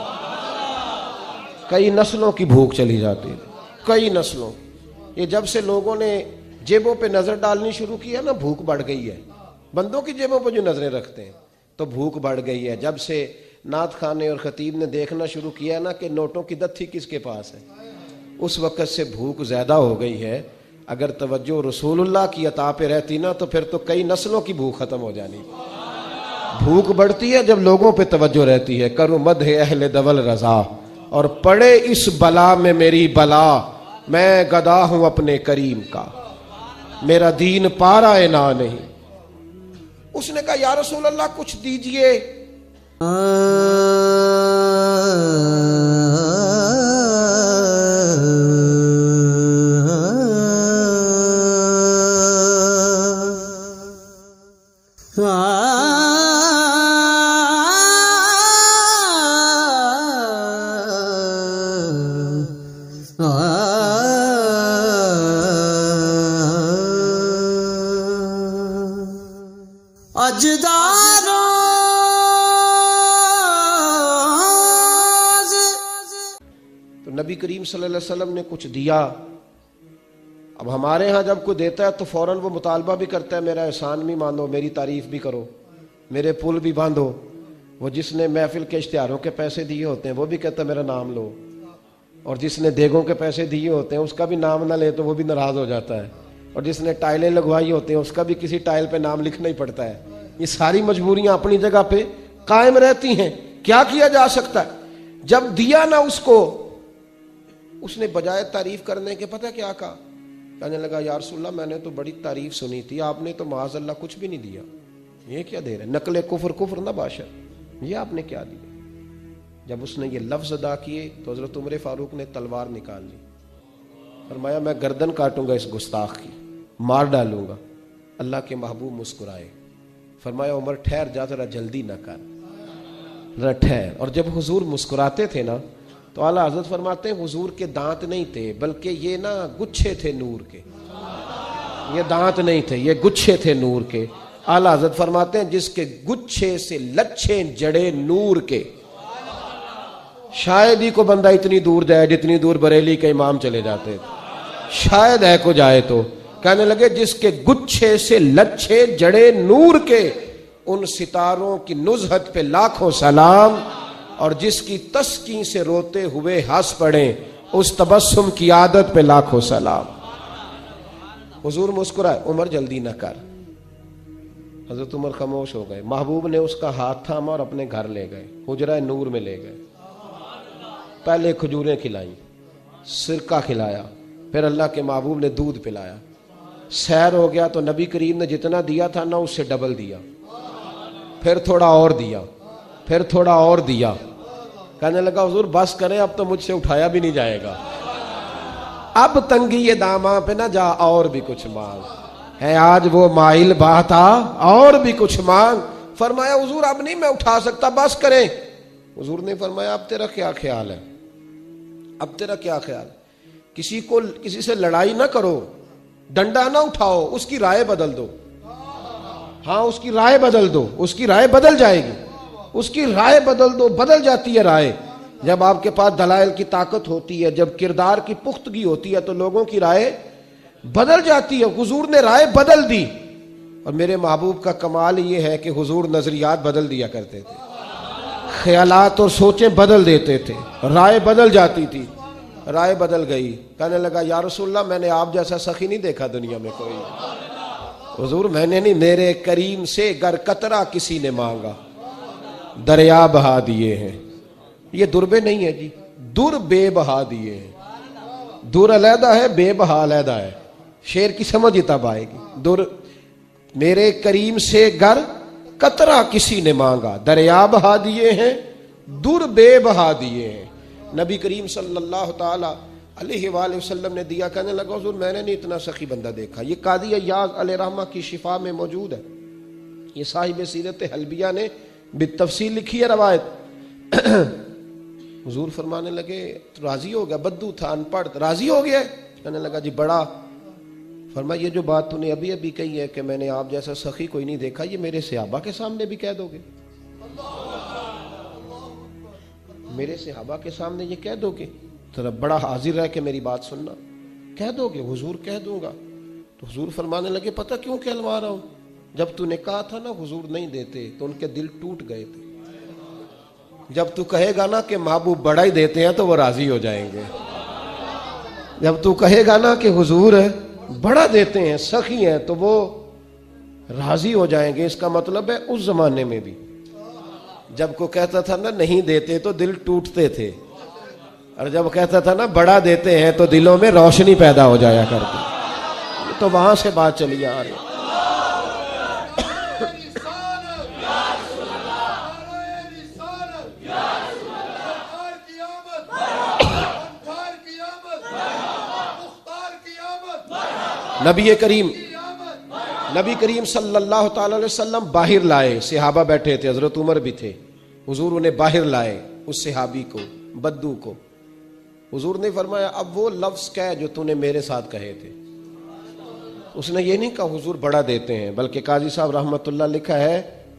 کئی نسلوں کی بھوک چلی جاتی، کئی نسلوں۔ یہ جب سے لوگوں نے جیبوں پہ نظر ڈالنی شروع کی ہے نا، بھوک بڑھ گئی ہے، بندوں کی جیبوں پہ جو نظریں رکھتے ہیں تو بھوک بڑھ گئی ہے۔ جب سے नात खाने और खतीब ने देखना शुरू किया ना कि नोटों की दत्थी किसके पास है, उस वक़्त से भूख ज़्यादा हो गई है। अगर तवज्जो रसूलुल्लाह की अता पे रहती ना तो फिर तो कई नस्लों की भूख ख़त्म हो जानी। भूख बढ़ती है जब लोगों पे तवज्जो रहती है। करूँ मद है अहले दवल रज़ा और पड़े इस बला में मेरी बला, मैं गदा हूँ अपने करीम का, मेरा दीन पारा ए ना नहीं। उसने कहा या रसूल अल्लाह कुछ दीजिए। तो नबी करीम सल्लल्लाहु अलैहि वसल्लम ने कुछ दिया। अब हमारे यहाँ जब कोई देता है तो फौरन वो मुतालबा भी करता है मेरा एहसान भी मानो, मेरी तारीफ भी करो, मेरे पुल भी बांधो। वो जिसने महफिल के इश्तिहारों के पैसे दिए होते हैं वो भी कहता है मेरा नाम लो, और जिसने देगों के पैसे दिए होते हैं उसका भी नाम ना ले तो वो भी नाराज हो जाता है, और जिसने टाइलें लगवाई होती हैं उसका भी किसी टाइल पे नाम लिखना ही पड़ता है। ये सारी मजबूरियां अपनी जगह पे कायम रहती हैं। क्या किया जा सकता है? जब दिया ना उसको, उसने बजाय तारीफ करने के पता क्या कहा? कहने लगा या रसूलल्लाह मैंने तो बड़ी तारीफ सुनी थी, आपने तो माज़अल्लाह कुछ भी नहीं दिया। ये क्या दे रहे? नकले कुफर कुफर ना बाशर, ये आपने क्या दिया? जब उसने ये लफ्ज अदा किए तो हजरत उमर फारूक ने तलवार निकाल ली, फरमाया मैं गर्दन काटूंगा इस गुस्ताख की, मार डालूंगा। अल्लाह के महबूब मुस्कुराए, फरमाया उमर ठहर जा, जरा जल्दी ना कर, जरा ठहर। और जब हुजूर मुस्कुराते थे ना तो आला हजरत फरमाते हैं हुजूर के दांत नहीं थे बल्कि ये ना गुच्छे थे नूर के। ये दांत नहीं थे, ये गुच्छे थे नूर के। आला हजरत फरमाते हैं जिसके गुच्छे से लच्छे जड़े नूर के। शायद ही को बंदा इतनी दूर जाए जितनी दूर बरेली के इमाम चले जाते, शायद है को जाए तो। कहने लगे जिसके गुच्छे से लच्छे जड़े नूर के, उन सितारों की नुज़हत पे लाखों सलाम, और जिसकी तस्की से रोते हुए हंस पड़े उस तबस्सुम की आदत पे लाखों सलाम। हुजूर मुस्कुराए, उमर जल्दी न कर। हजरत उमर खामोश हो गए। महबूब ने उसका हाथ थामा और अपने घर ले गए, हुजरा नूर में ले गए। पहले खजूरें खिलाई, सिरका खिलाया, फिर अल्लाह के महबूब ने दूध पिलाया। सैर हो गया तो नबी करीम ने जितना दिया था ना उससे डबल दिया, फिर थोड़ा और दिया, फिर थोड़ा और दिया। कहने लगा हुजूर बस करें, अब तो मुझसे उठाया भी नहीं जाएगा, अब तंगी ये दामा पे ना जा, और भी कुछ मांग है। आज वो माइल बात आ, और भी कुछ मांग। फरमाया हुजूर अब नहीं मैं उठा सकता, बस करें। हुजूर ने फरमाया अब तेरा क्या ख्याल है, अब तेरा क्या ख्याल? किसी को किसी से लड़ाई ना करो, डंडा ना उठाओ, उसकी राय बदल दो। हाँ उसकी राय बदल दो, उसकी राय बदल जाएगी, उसकी राय बदल दो। बदल जाती है राय जब आपके पास दलाइल की ताकत होती है, जब किरदार की पुख्तगी होती है तो लोगों की राय बदल जाती है। हुजूर ने राय बदल दी, और मेरे महबूब का कमाल ये है कि हुजूर नजरियात बदल दिया करते थे, ख्यालात और सोचें बदल देते थे, राय बदल जाती थी। राय बदल गई। कहने लगा या रसूलल्लाह मैंने आप जैसा सखी नहीं देखा दुनिया में कोई। हुजूर मैंने नहीं, मेरे करीम से गर कतरा किसी ने मांगा दरिया बहा दिए हैं। ये दुर्बे नहीं है जी, दुर बे बहा दिए हैं। दुर अलहदा है, बेबहा अलहदा है। शेर की समझ ही तब आएगी। दुर मेरे करीम से गर कतरा किसी ने मांगा दरिया बहा दिए हैं, दुर बे बहा दिए हैं। नबी करीम सल्लल्लाहु ताला अलैहि वसल्लम ने दिया। कहने लगा हुजूर मैंने नहीं इतना सखी बंदा देखा। ये कादी अय्याज अलैहिर्रहमा की शिफा में मौजूद है। ये साहिब सीरत हलबिया ने बितफसील लिखी है रवायत। हुजूर फरमाने लगे तो राजी हो गया, बद्दू था अनपढ़, राजी हो गया। कहने लगा जी बड़ा। फरमा ये जो बात तूने अभी अभी कही है कि मैंने आप जैसा सखी कोई नहीं देखा, ये मेरे सहाबा के सामने भी कह दोगे? मेरे सहाबा के सामने ये कह दोगे? तो बड़ा हाजिर है कि मेरी बात सुनना, कह दोगे? हुजूर कह दूंगा। तो हुजूर फरमाने लगे पता क्यों कहलवा रहा हूं? जब तूने कहा था ना हुजूर नहीं देते तो उनके दिल टूट गए थे। जब तू कहेगा ना कि महबूब बड़ा ही देते हैं तो वो राजी हो जाएंगे। जब तू कहेगा ना कि हुजूर बड़ा देते हैं, सखी हैं, तो वो राजी हो जाएंगे। इसका मतलब है उस जमाने में भी जब को कहता था ना नहीं देते तो दिल टूटते थे, और जब कहता था ना बड़ा देते हैं तो दिलों में रोशनी पैदा हो जाया करती। तो वहां से बात चली आ रही। नबी करीम नबी करीम सल्लल्लाहु ताला अलैहि वसल्लम बाहर लाए, सहाबा बैठे थे, हजरत उमर भी थे। हुजूर उन्हें बाहर लाए, उस सहाबी को, बद्दू को। हुजूर ने फरमाया अब वो लफ्ज कह जो तूने मेरे साथ कहे थे। उसने ये नहीं कहा हुजूर बड़ा देते हैं, बल्कि काजी साहब रहमतुल्लाह लिखा है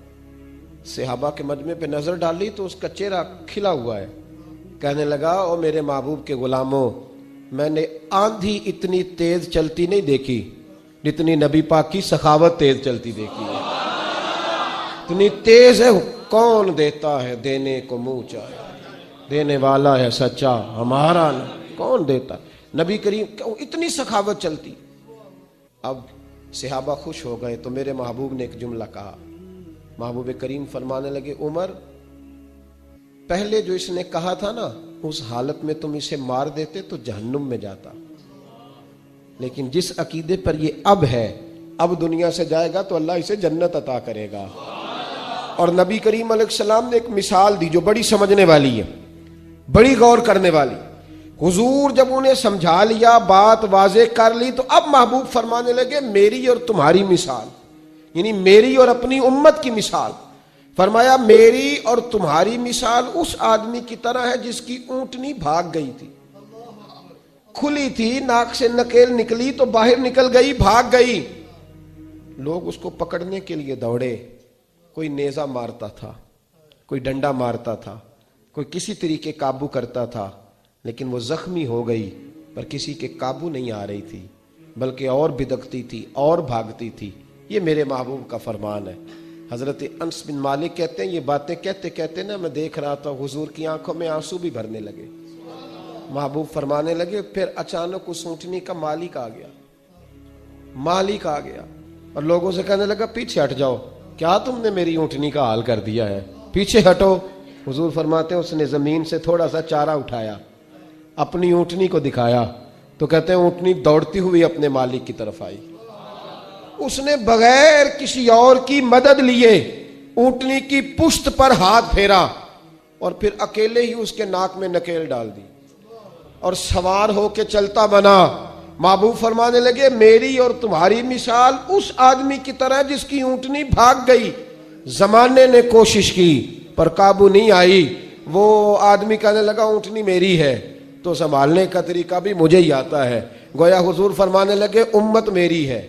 सहाबा के मजमे पे नजर डाली तो उसका चेहरा खिला हुआ है। कहने लगा ओ मेरे महबूब के गुलामों, मैंने आंधी इतनी तेज चलती नहीं देखी जितनी नबी पाक की सखावत तेज चलती देखी है। इतनी तेज है, कौन देता है देने को मुंह चाहे, देने वाला है सच्चा हमारा न, कौन देता। नबी करीम इतनी सखावत चलती। अब सहाबा खुश हो गए तो मेरे महबूब ने एक जुमला कहा। महबूब करीम फरमाने लगे उमर, पहले जो इसने कहा था ना उस हालत में तुम इसे मार देते तो जहन्नुम में जाता, लेकिन जिस अकीदे पर ये अब है, अब दुनिया से जाएगा तो अल्लाह इसे जन्नत अता करेगा। और नबी करीम अलैहिस्सलाम ने एक मिसाल दी जो बड़ी समझने वाली है, बड़ी गौर करने वाली। हुजूर जब उन्हें समझा लिया, बात वाजे कर ली, तो अब महबूब फरमाने लगे मेरी और तुम्हारी मिसाल, यानी मेरी और अपनी उम्मत की मिसाल। फरमाया मेरी और तुम्हारी मिसाल उस आदमी की तरह है जिसकी ऊंटनी भाग गई थी, खुली थी, नाक से नकेल निकली तो बाहर निकल गई, भाग गई। लोग उसको पकड़ने के लिए दौड़े, कोई नेजा मारता था, कोई डंडा मारता था, कोई किसी तरीके काबू करता था, लेकिन वो जख्मी हो गई पर किसी के काबू नहीं आ रही थी, बल्कि और बिदकती थी और भागती थी। ये मेरे महबूब का फरमान है। हजरत अनस बिन मालिक कहते हैं ये बातें कहते कहते ना मैं देख रहा था हुजूर की आंखों में आंसू भी भरने लगे। महबूब फरमाने लगे फिर अचानक उस ऊंटनी का मालिक आ गया, मालिक आ गया और लोगों से कहने लगा पीछे हट जाओ, क्या तुमने मेरी ऊंटनी का हाल कर दिया है, पीछे हटो। हुजूर फरमाते हैं उसने जमीन से थोड़ा सा चारा उठाया, अपनी ऊंटनी को दिखाया, तो कहते हैं ऊंटनी दौड़ती हुई अपने मालिक की तरफ आई। उसने बगैर किसी और की मदद लिए ऊंटनी की पुश्त पर हाथ फेरा और फिर अकेले ही उसके नाक में नकेल डाल दी और सवार होके चलता बना। महबूब फरमाने लगे मेरी और तुम्हारी मिसाल उस आदमी की तरह जिसकी ऊंटनी भाग गई, जमाने ने कोशिश की पर काबू नहीं आई। वो आदमी कहने लगा ऊंटनी मेरी है तो संभालने का तरीका भी मुझे ही आता है। गोया हुजूर फरमाने लगे उम्मत मेरी है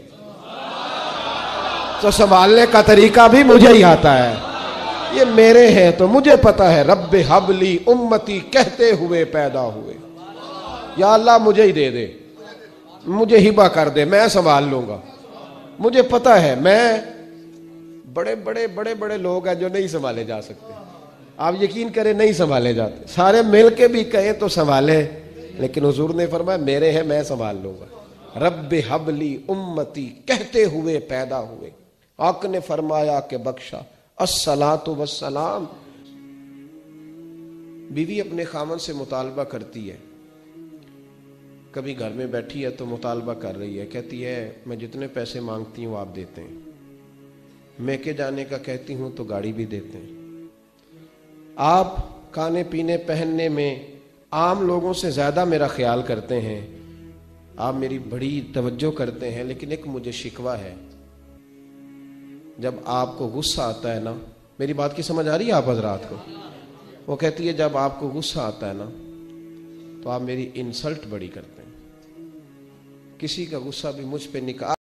तो संभालने का तरीका भी मुझे ही आता है। ये मेरे हैं तो मुझे पता है। रब्बे हबली उम्मती कहते हुए पैदा हुए, या अल्लाह मुझे ही दे दे, मुझे हिबा कर दे, मैं संभाल लूंगा। मुझे पता है मैं बड़े बड़े बड़े बड़े लोग हैं जो नहीं संभाले जा सकते, आप यकीन करें नहीं संभाले जाते, सारे मिल के भी कहे तो संभाले, लेकिन हुजूर ने फरमाया मेरे हैं मैं संभाल लूंगा। रब्बे हबली उम्मती कहते हुए पैदा हुए। आका ने फरमाया कि बख्शा अस्सलातु वस्सलाम। बीवी अपने खामन से मुतालबा करती है, कभी घर में बैठी है तो मुतालबा कर रही है, कहती है मैं जितने पैसे मांगती हूँ आप देते हैं, मैके जाने का कहती हूँ तो गाड़ी भी देते हैं, आप खाने पीने पहनने में आम लोगों से ज्यादा मेरा ख्याल करते हैं, आप मेरी बड़ी तवज्जो करते हैं, लेकिन एक मुझे शिकवा है, जब आपको गुस्सा आता है ना, मेरी बात की समझ आ रही है आप हजरात को? वो कहती है जब आपको गुस्सा आता है ना तो आप मेरी इंसल्ट बड़ी करते हैं, किसी का गुस्सा भी मुझ पे निकाल